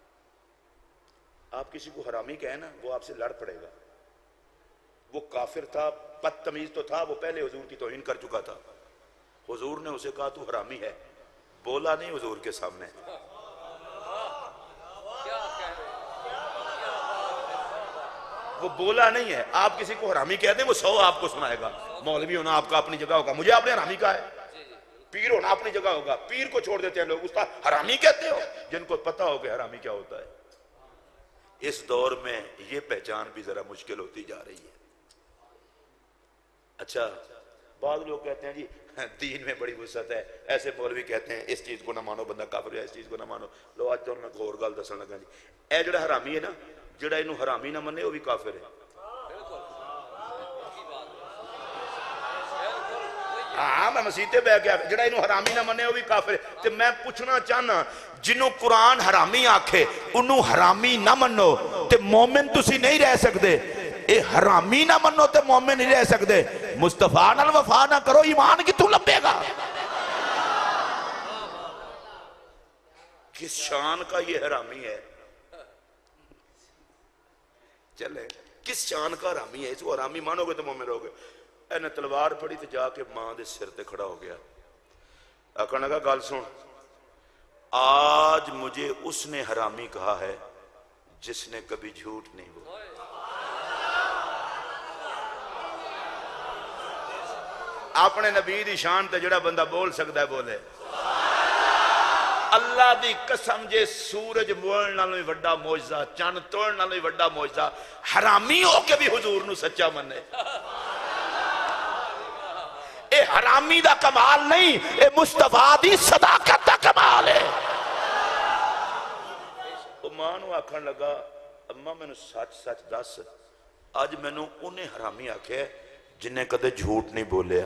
آپ کسی کو حرامی کہیں نا وہ آپ سے لڑ پڑے گا۔ وہ کافر تھا، بدتمیز تو تھا، وہ پہلے حضور کی توہین کر چکا تھا۔ حضور نے اسے کہا تو حرامی ہے، بولا نہیں حضور کے سامنے۔ وہ بولا نہیں ہے۔ آپ کسی کو حرامی کہہ دیں وہ سو آپ کو سنائے گا۔ مولوی ہونا آپ کا اپنی جگہ ہوگا، مجھے آپ نے حرامی کہا ہے۔ پیر ہونا اپنی جگہ ہوگا، پیر کو چھوڑ دیتے ہیں لوگ، استاد حرامی کہتے ہو، جن کو پتہ ہو کہ حرامی کیا ہوتا ہے۔ اس دور میں یہ پہچان بھی ذرا مشکل ہوتی جا رہی ہے۔ اچھا بعض لوگ کہتے ہیں جی دین میں بڑی وسعت ہے، ایسے مولوی کہتے ہیں اس چیز کو نہ مانو بندہ کافر ہے، اس چیز کو نہ مانو۔ لو آج تو میں کو اور گل دسن لگا جی اے جڑا حرامی ہے نا، جڑا انہوں حرامی نہ منے وہ بھی کافر ہے۔ ہاں میں مسیحتے بہ گیا، جڑا انہوں حرامی نہ منے وہ بھی کافر ہے۔ تو میں پوچھنا چاہنا جنہوں قرآن حرامی آکھے انہوں حرامی نہ منو تے مومن تسی نہیں رہ سکتے۔ اے حرامی نہ منو تے مومن نہیں رہ سکتے۔ مصطفیٰ نال وفا نہ کرو ایمان کی تو لبے گا۔ کس شان کا یہ حرامی ہے؟ چلے کس شان کا حرامی ہے؟ اس کو حرامی مانو گے تو مومن رہو گے۔ اے نے تلوار پڑی تو جا کے ماں دے سر تے کھڑا ہو گیا۔ آکھنے لگا گل سن، آج مجھے اس نے حرامی کہا ہے جس نے کبھی جھوٹ نہیں بولا۔ اپنے نبی دی شان تے جڑا بندہ بول سکتا ہے بولے۔ اللہ دی قسم جے سورج موڑن نالوں ہی وڈا معجزہ، چاند توڑن نالوں ہی وڈا معجزہ، حرامی ہو کے بھی حضور نو سچا منے۔ اے حرامی دا کمال نہیں، اے مصطفیٰ دی صداقت دا کمال ہے۔ وہ ماں نو آکھن لگا اماں میں نو سچ سچ دس، آج میں نو انہیں حرامی آکھے جنہیں کدے جھوٹ نہیں بولیا۔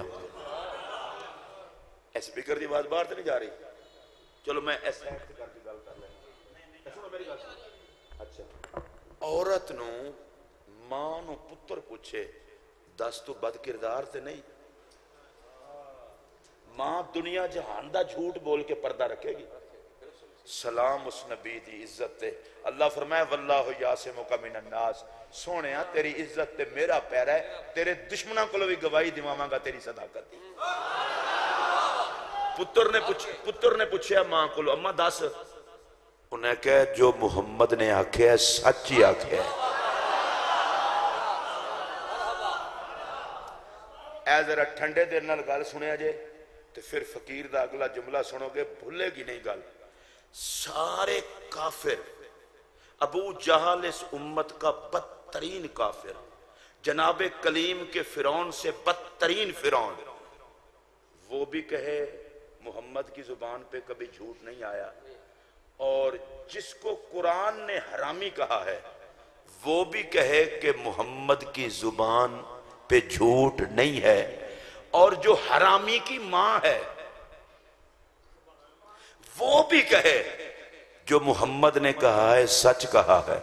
اسپیکر دی آواز باہر تو نہیں جا رہی؟ چلو میں ایس ایکٹ کر کے گل کر لیں۔ سنو میری گل سنو۔ اچھا عورت نو ماں نو پتر پوچھے دس تو بد کردار تے نہیں؟ ماں دنیا جہان دا جھوٹ بول کے پردہ رکھے گی؟ سلام اس نبی دی عزت تے۔ اللہ فرمائے واللہ یاسمک من الناس، سونے ہاں تیری عزت تے میرا پیرا ہے، تیرے دشمنہ کو بھی گواہی دیواں گا تیری صداقت دی۔ پتر نے پوچھ پتر نے پوچھیا ماں کو اماں دس، انہیں کہا جو محمد نے آکھے ہے سچ ہی آکھے ہے۔ اے ذرا ٹھنڈے دیر نال گل سنیا جے تو پھر فقیر دا اگلا جملہ سنو گے بھولے گی نہیں گل۔ سارے کافر، ابو جہل اس امت کا بدترین کافر، جناب کلیم کے فرعون سے بدترین فرعون، وہ بھی کہے محمد کی زبان پہ کبھی جھوٹ نہیں آیا، اور جس کو قرآن نے حرامی کہا ہے وہ بھی کہے کہ محمد کی زبان پہ جھوٹ نہیں ہے، اور جو حرامی کی ماں ہے وہ بھی کہے جو محمد نے کہا ہے سچ کہا ہے۔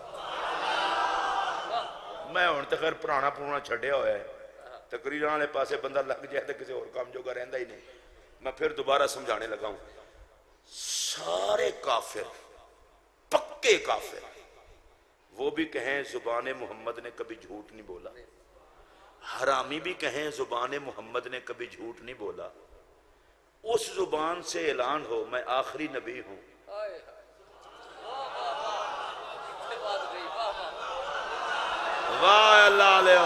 میں ہن تے خیر پرانا پرانا چھڈیا ہوا ہے، تقریراں والے پاسے بندہ لگ جائے تو کسی اور کام جو کا رہندا ہی نہیں۔ میں پھر دوبارہ سمجھانے لگا ہوں، سارے کافر پکے کافر وہ بھی کہیں زبان محمد نے کبھی جھوٹ نہیں بولا، حرامی بھی کہیں زبان محمد نے کبھی جھوٹ نہیں بولا، اس زبان سے اعلان ہو میں آخری نبی ہوں. واہ اللہ علیہ.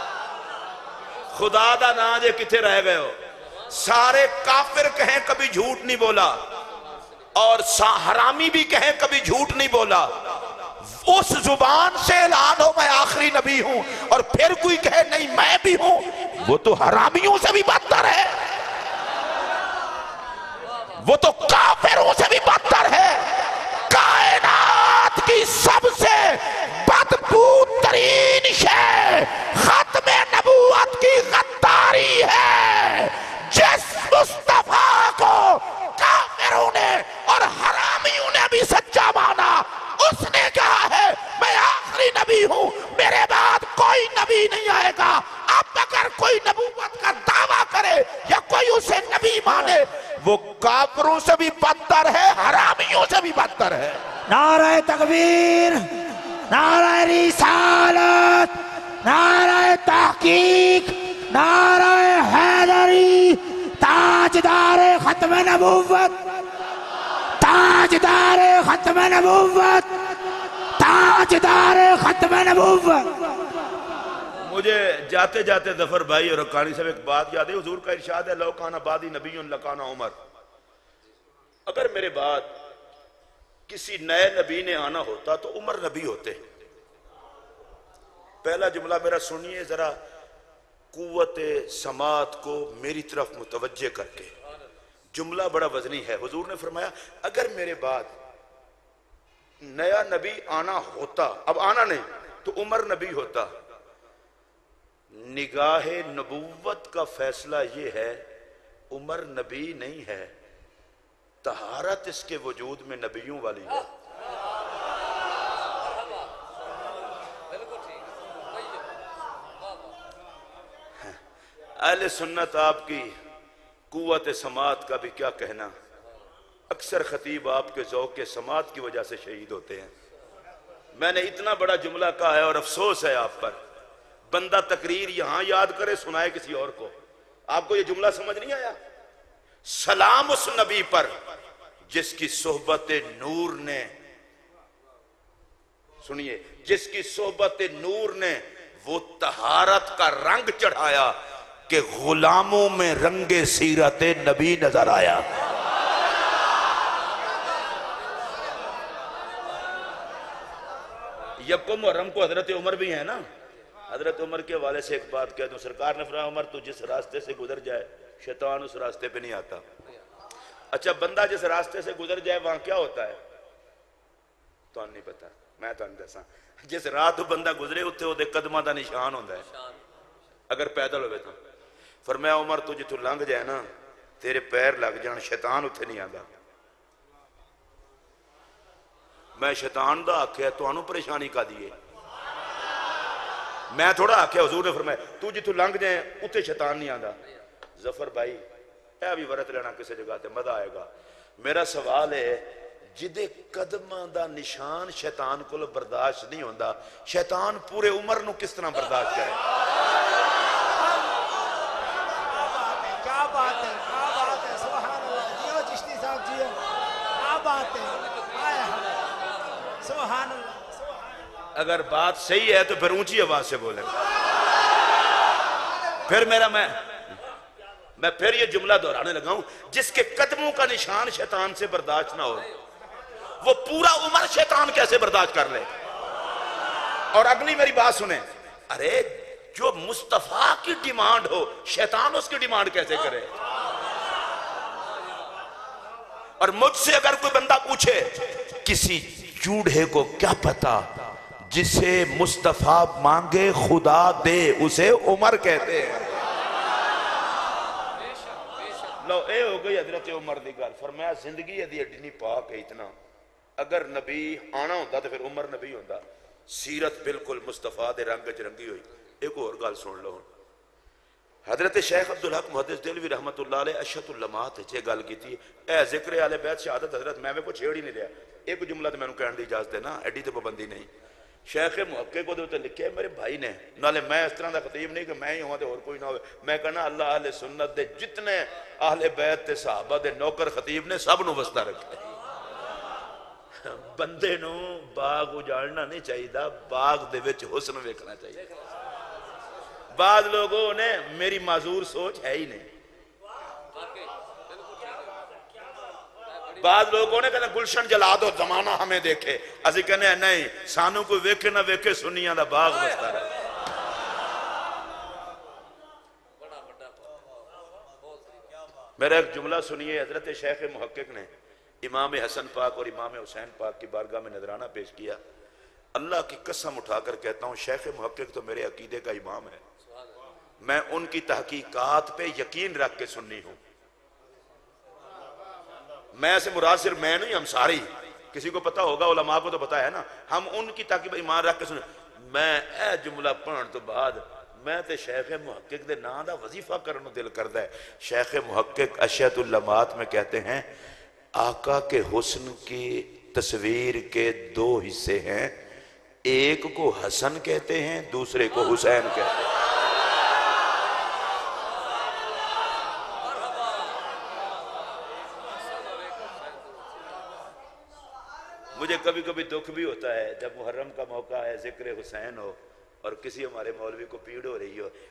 خدا دا نا جے کتے رہ گئے ہو. سارے کافر کہیں کبھی جھوٹ نہیں بولا اور حرامی بھی کہیں کبھی جھوٹ نہیں بولا. اس زبان سے اعلان ہو میں آخری نبی ہوں اور پھر کوئی کہے نہیں میں بھی ہوں، وہ تو حرامیوں سے بھی بدتر ہے، وہ تو کافروں سے بھی بدتر ہے. کائنات کی سب سے بدبو ترین شے ختم نبوت کی غداری ہے. جس مصطفیٰ کو کافروں نے اور حرامیوں نے بھی سچا مانا، اس نے کہا ہے میں آخری نبی ہوں، میرے بعد کوئی نبی نہیں آئے گا. اب اگر کوئی نبوت کا دعویٰ کرے یا کوئی اسے نبی مانے، وہ کافروں سے بھی بدتر ہے، حرامیوں سے بھی بدتر ہے. نعرہ تکبیر، نعرہ رسالت، نعرہ تحقیق، نعرہ حیدری. تاجدار ختم نبوت، تاجدار ختم نبوت، تاجدار ختم نبوت. مجھے جاتے جاتے ظفر بھائی اور رکانی صاحب ایک بات یاد ہے. حضور کا ارشاد ہے لو کانا بعدی نبی لکانا عمر. اگر میرے بعد کسی نئے نبی نے آنا ہوتا تو عمر نبی ہوتے. پہلا جملہ میرا سنیے ذرا قوت سماعت کو میری طرف متوجہ کر کے. جملہ بڑا وزنی ہے. حضور نے فرمایا اگر میرے بعد نیا نبی آنا ہوتا، اب آنا نہیں تو عمر نبی ہوتا. نگاہ نبوت کا فیصلہ یہ ہے عمر نبی نہیں ہے، طہارت اس کے وجود میں نبیوں والی ہے. اہل سنت آپ کی قوت سماعت کا بھی کیا کہنا. اکثر خطیب آپ کے ذوق سماعت کی وجہ سے شہید ہوتے ہیں. میں نے اتنا بڑا جملہ کہا ہے اور افسوس ہے آپ پر. بندہ تقریر یہاں یاد کرے سنائے کسی اور کو. آپ کو یہ جملہ سمجھ نہیں آیا؟ سلام اس نبی پر جس کی صحبت نور نے، سنیے، جس کی صحبت نور نے وہ طہارت کا رنگ چڑھایا کہ غلاموں میں رنگ سیرت نبی نظر آیا. یکم محرم کو حضرت عمر بھی ہیں نا. حضرت عمر کے والے سے ایک بات کہہ دوں. سرکار نے فرمایا عمر تو جس راستے سے گزر جائے شیطان اس راستے پہ نہیں آتا. اچھا بندہ جس راستے سے گزر جائے وہاں کیا ہوتا ہے تو نہیں پتا. میں تو نہیں دسا جس راہ تو بندہ گزرے اتنے وہ قدمہ دا نشان ہوتا ہے اگر پیدل ہوئے تو. فرمایا عمر تو جتوں لنگ جائے نا تیرے پیر لگ جان شیطان اتنے نہیں آتا. میں شیطان دا آکھیا تو انہوں پریشانی کا دیئے. میں تھوڑا آکھیا حضور نے فرمایا تو جتوں لنگ جائے اتنے شیطان نہیں آتا. ظفر بھائی اے بھی ورت لینا کسی جگہ تے مزہ آئے گا. میرا سوال ہے جدے قدمہ دا نشان شیطان کو برداشت نہیں ہوندہ شیطان پورے عمر نو کس طرح برداشت کرے؟ کیا بات ہے، کیا بات ہے، سبحان اللہ. جیو چشتی صاحب جیو، کیا بات ہے، سبحان اللہ. اگر بات صحیح ہے تو پھر اونچی آواز سے بولیں. پھر میرا میں میں پھر یہ جملہ دہرانے لگا ہوں جس کے قدموں کا نشان شیطان سے برداشت نہ ہو وہ پورا عمر شیطان کیسے برداشت کر لے. اور اگلی میری بات سنیں، ارے جو مصطفیٰ کی ڈیمانڈ ہو شیطان اس کی ڈیمانڈ کیسے کرے؟ اور مجھ سے اگر کوئی بندہ پوچھے کسی چوڑے کو کیا پتا جسے مصطفیٰ مانگے خدا دے اسے عمر کہتے ہیں. لو اے ہو گئی حضرت عمر دی گل. فرمایا زندگی دی اڈی نہیں پاک ہے اتنا. اگر نبی آنا ہوتا تو پھر عمر نبی ہوتا. سیرت بالکل مصطفیٰ دے رنگ چ رنگی ہوئی. ایک اور گل سن لو. حضرت شیخ عبدالحق محدث دہلوی رحمت اللہ علیہ اشہت اللمات چے گل کی تھی. اے ذکر اہل بیت شہادت حضرت میں میں کو چھیڑ ہی نہیں رہا. ایک جملہ تو میں نے کہنے دی اجازت ہے نا ایڈی تو پابندی نہیں. شیخ محقق کو دے لکھے میرے بھائی نے، نالے میں اس طرح دا خطیب نہیں کہ میں ہی ہوں تے اور کوئی نہ ہوئے، میں کہنا اللہ اہل سنت دے جتنے اہل بیت تے صحابہ دے نوکر خطیب نے سب نو وسطہ رکھے۔ بندے نو باغ اجاڑنا نہیں چاہیے دا، باغ دے وچ حسن ویکھنا چاہیے۔ بعض لوگوں نے میری معذور سوچ ہے ہی نہیں، بعض لوگوں نے کہنا گلشن جلا دو زمانہ ہمیں دیکھے، اسی کہنے ہیں نہیں سانوں کوئی ویکھے نہ ویکھے سنیاں دا باغ بستا رہا۔ میرا ایک جملہ سنیے، حضرت شیخ محقق نے امام حسن پاک اور امام حسین پاک کی بارگاہ میں نذرانہ پیش کیا۔ اللہ کی قسم اٹھا کر کہتا ہوں شیخ محقق تو میرے عقیدے کا امام ہے، میں ان کی تحقیقات پہ یقین رکھ کے سننی ہوں۔ میں ایسے مراد صرف میں نہیں، ہم ساری، کسی کو پتا ہوگا، علماء کو تو پتا ہے نا، ہم ان کی تحقیق ایمان رکھ کے سنیں۔ میں اے جملہ پڑھن تو بعد میں تے شیخ محقق دے نا دا وظیفہ کرنے دل کردہ ہے۔ شیخ محقق اشیت اللمات میں کہتے ہیں آقا کے حسن کی تصویر کے دو حصے ہیں، ایک کو حسن کہتے ہیں دوسرے کو حسین کہتے ہیں۔ مجھے کبھی کبھی دکھ بھی ہوتا ہے جب محرم کا موقع ہے، ذکر حسین ہو اور کسی ہمارے مولوی کو پیڑ ہو رہی ہو،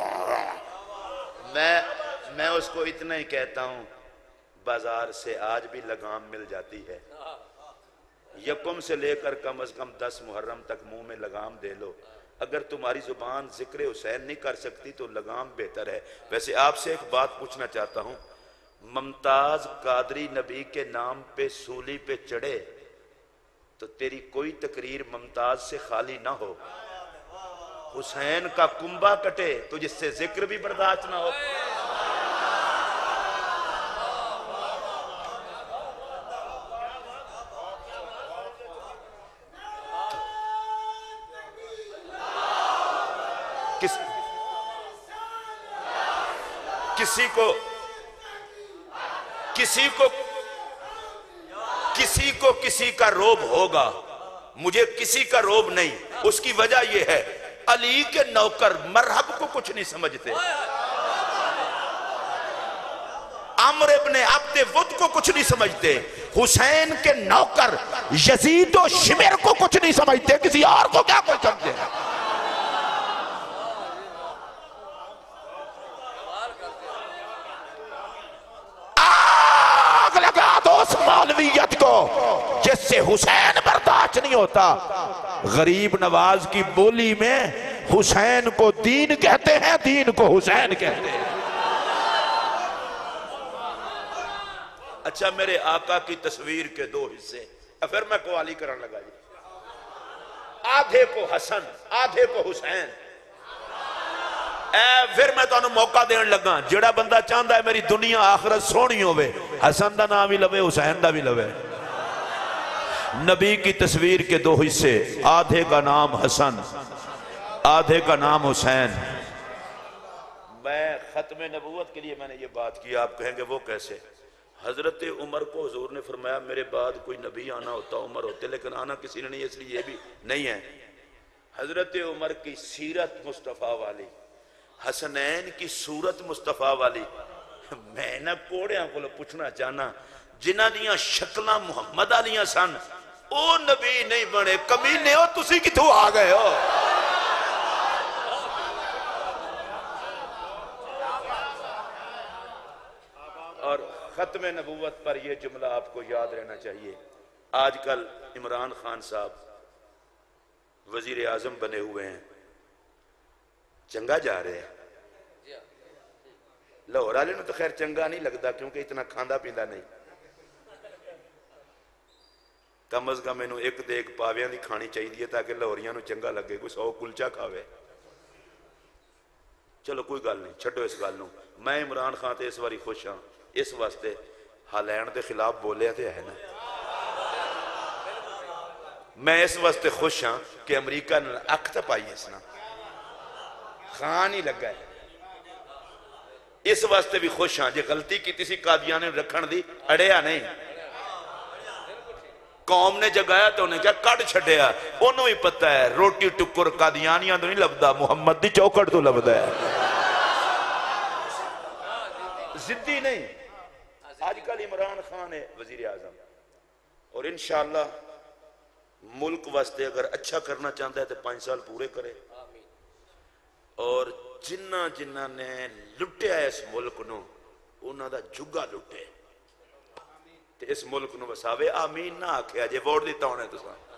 میں میں اس کو اتنا ہی کہتا ہوں بازار سے آج بھی لگام مل جاتی ہے، یکم سے لے کر کم از کم دس محرم تک منہ میں لگام دے لو، اگر تمہاری زبان ذکر حسین نہیں کر سکتی تو لگام بہتر ہے۔ ویسے آپ سے ایک بات پوچھنا چاہتا ہوں، ممتاز قادری نبی کے نام پہ سولی پہ چڑھے تو تیری کوئی تقریر ممتاز سے خالی نہ ہو، حسین کا کنبہ کٹے تو جس سے ذکر بھی برداشت نہ ہو۔ کس کسی کو کسی کو کسی کو کسی کا روب ہوگا، مجھے کسی کا روب نہیں، اس کی وجہ یہ ہے علی کے نوکر مرحب کو کچھ نہیں سمجھتے، عمر ابن عبد ود کو کچھ نہیں سمجھتے، حسین کے نوکر یزید و شمر کو کچھ نہیں سمجھتے، کسی اور کو کیا کوئی سمجھتے ہیں۔ آگ لگا دو اس مولویت کو جس سے حسین برداشت نہیں ہوتا۔ غریب نواز کی بولی میں حسین کو دین کہتے ہیں، دین کو حسین کہتے ہیں۔ اچھا میرے آقا کی تصویر کے دو حصے، پھر میں قوالی کرن لگا جی، آدھے کو حسن آدھے کو حسین۔ اے پھر میں تو انہوں موقع دین لگا، جڑا بندہ چاہتا ہے میری دنیا آخرت سونی ہوئے، حسن دا نام ہی لوے حسین دا بھی لوے۔ نبی کی تصویر کے دو حصے، آدھے کا نام حسن آدھے کا نام حسین۔ میں ختم نبوت کے لیے میں نے یہ بات کی، آپ کہیں گے وہ کیسے؟ حضرت عمر کو حضور نے فرمایا میرے بعد کوئی نبی آنا ہوتا عمر ہوتے، لیکن آنا کسی نے نہیں، اس لیے یہ بھی نہیں ہے۔ حضرت عمر کی سیرت مصطفیٰ والی، حسنین کی صورت مصطفیٰ والی، میں نہ کوڑیاں کو پوچھنا چاہنا جنہ دیاں شکلہ محمد علیاں سن او نبی نہیں بنے، کمینے ہو تسی کتھوں آ گئے ہو؟ اور ختم نبوت پر یہ جملہ آپ کو یاد رہنا چاہیے، آج کل عمران خان صاحب وزیر اعظم بنے ہوئے ہیں، چنگا جا رہے ہیں، لاہور والے نے تو خیر چنگا نہیں لگتا کیونکہ اتنا کھاندہ پیندہ نہیں، کم از کم انہوں ایک دیکھ پاویاں دی کھانی چاہیے تاکہ لاہوریاں نو چنگا لگے، کوئی سو کلچا کھاوے۔ چلو کوئی گل نہیں، چھڑو اس گل نو، میں عمران خان تے اس واری خوش ہاں، اس واسطے ہالینڈ دے خلاف بولے تے ہے نا، میں اس واسطے خوش ہاں کہ امریکہ نے اکھ تے پائی اس نا، خان ہی لگا ہے، اس واسطے بھی خوش ہاں جے غلطی کی تیسی قادیانے رکھن دی اڑیا نہیں۔ قوم نے جگایا تو انہیں کیا کٹ چھڑیا، انہوں ہی پتہ ہے روٹی ٹکر قادیانیاں تو نہیں لبدا، محمد دی چوکٹ تو لبدا ہے۔ زدی نہیں۔ آج کل عمران خان ہے وزیر اعظم، اور انشاءاللہ ملک واسطے اگر اچھا کرنا چاہتا ہے تو پانچ سال پورے کرے، اور جنہ جنہ نے لٹیا اس ملک نو انہاں دا جگہ لٹے تے اس ملک نو وساوے۔ آمین نہ آکھیا جے ووٹ دیتا ہونے تو سان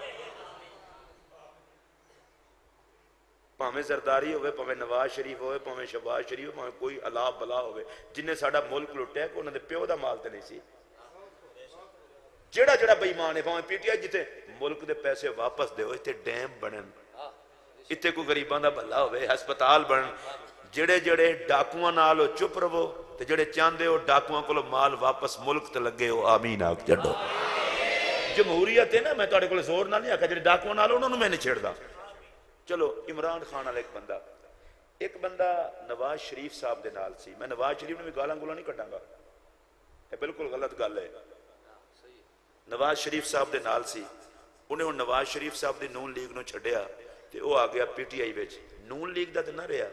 پاویں زرداری ہوئے، پاویں نواز شریف ہوئے، پاویں شہباز شریف ہوئے، پاویں کوئی علا بلا ہوئے، جنہیں ساڑا ملک لٹیا کہ انہوں نے پیو دا مال تے نہیں سی۔ جڑا جڑا بے ایمان ہے پاویں پی ٹی آئی جتے ملک دے پیسے واپس دے ہوئے تے ڈیم بنن، اتنے کوئی غریبان دا بھلا ہوئے، ہسپتال بنن، جڑے جڑے ڈاکوان نالو چپ رہو تے جڑے چاندے ہو ڈاکوان کو مال واپس ملک تے لگے ہو۔ آمین آگ جڑو۔ جمہوریت ہے نا، میں توڑے کو زور نہ نہیں آکا جڑے ڈاکوان نالو انہوں نے میں نے چھیڑ دا۔ چلو عمران خان علیہ ایک بندہ ایک بندہ نواز شریف صاحب دے نال سی، میں نواز شریف نے بھی گالاں گولا نہیں کٹاں گا، یہ بالکل غلط گل ہے۔ نواز شریف صاحب دے نال سی، انہیں نواز شریف صاحب دے نون لیگ نو چھڑیا تے وہ آ گیا P T I which, known league دا تے نہ رہا،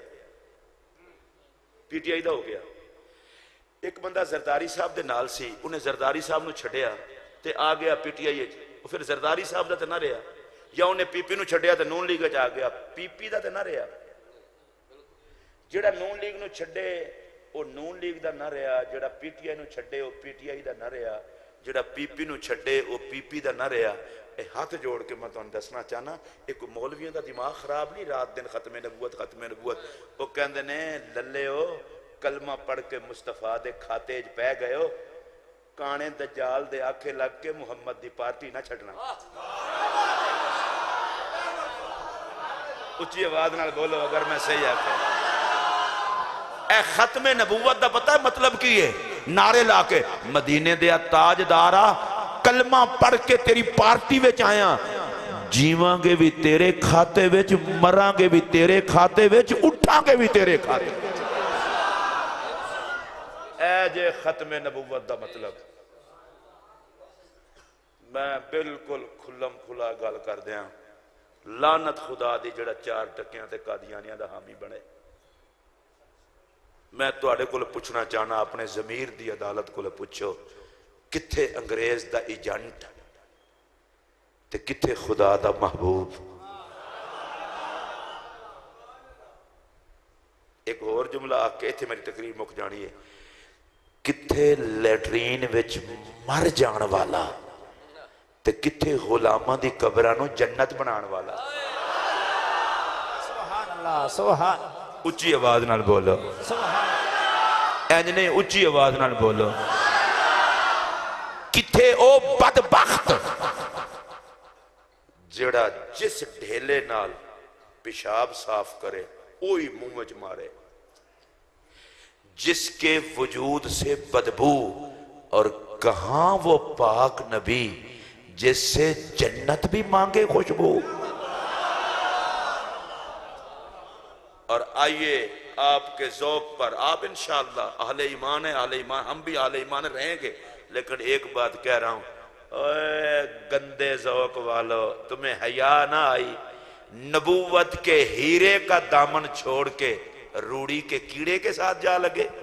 پی ٹی آئی دا ہو گیا۔ ایک بندہ زرداری صاحب دے نال سی، انہیں زرداری صاحب نو چھڑیا تے آ گیا پی ٹی آئی ویچ، پھر زرداری صاحب دا تے نہ رہا، یا انہیں پی پی نو چھڑیا تے نون لیگ آ گیا، پی پی دا تے نہ رہا۔ جڑا نون لیگ نو چھڑے وہ نون لیگ دا نہ رہا، جڑا پی ٹی آئی نو چھڑے وہ پی ٹی آئی دا نہ رہا، جڑا پی پی نو چھڑے وہ پی پی دا نہ رہا۔ اے ہاتھ جوڑ کے میں تو دسنا چاہنا، ایک مولویوں دا دماغ خراب نہیں، رات دن ختم نبوت ختم نبوت، وہ کہندے نے للے ہو کلمہ پڑھ کے مصطفیٰ دے کھاتے اج پہ گئے ہو، کانے دجال دے آکھے لگ کے محمد دی پارٹی نہ چھڑنا۔ اچھی آواز نال بولو اگر میں صحیح آکھے۔ اے ختم نبوت دا پتہ ہے مطلب کی ہے؟ نعرے لا کے مدینے دیا تاج دارا کلمہ پڑھ کے تیری پارٹی وچ آیا، جیواں گے بھی تیرے کھاتے وچ، مراں گے بھی تیرے کھاتے وچ، اٹھاں گے بھی تیرے کھاتے وچ۔ اے جے ختم نبوت دا مطلب۔ میں بالکل کھلم کھلا گل کر دیاں، لعنت خدا دی جڑا چار ٹکیاں تے قادیانیاں دا حامی بنے۔ میں تو آڑے کو پوچھنا چاہنا، اپنے ضمیر دی عدالت کو پوچھو، کتھے انگریز دا ایجنٹ تے کتھے خدا دا محبوب؟ ایک اور جملہ آکے تھے میری تقریر مک جانی ہے، کتھے لیٹرین وچ مر جان والا تے کتھے غلامہ دی قبرانو جنت بنان والا۔ سبحان اللہ، سبحان اچھی آواز نال بولو، اینجنے اچھی آواز نال بولو۔ کتھے او بدبخت جڑا جس ڈھیلے نال پیشاب صاف کرے اوہی منہ وچ مارے، جس کے وجود سے بدبو، اور کہاں وہ پاک نبی جس سے جنت بھی مانگے خوشبو۔ اور آئیے آپ کے ذوق پر، آپ انشاءاللہ اہل ایمان ہیں، اہل ایمان، ہم بھی اہل ایمان رہیں گے، لیکن ایک بات کہہ رہا ہوں، اے گندے ذوق والو، تمہیں حیا نہ آئی نبوت کے ہیرے کا دامن چھوڑ کے روڑی کے کیڑے کے ساتھ جا لگے؟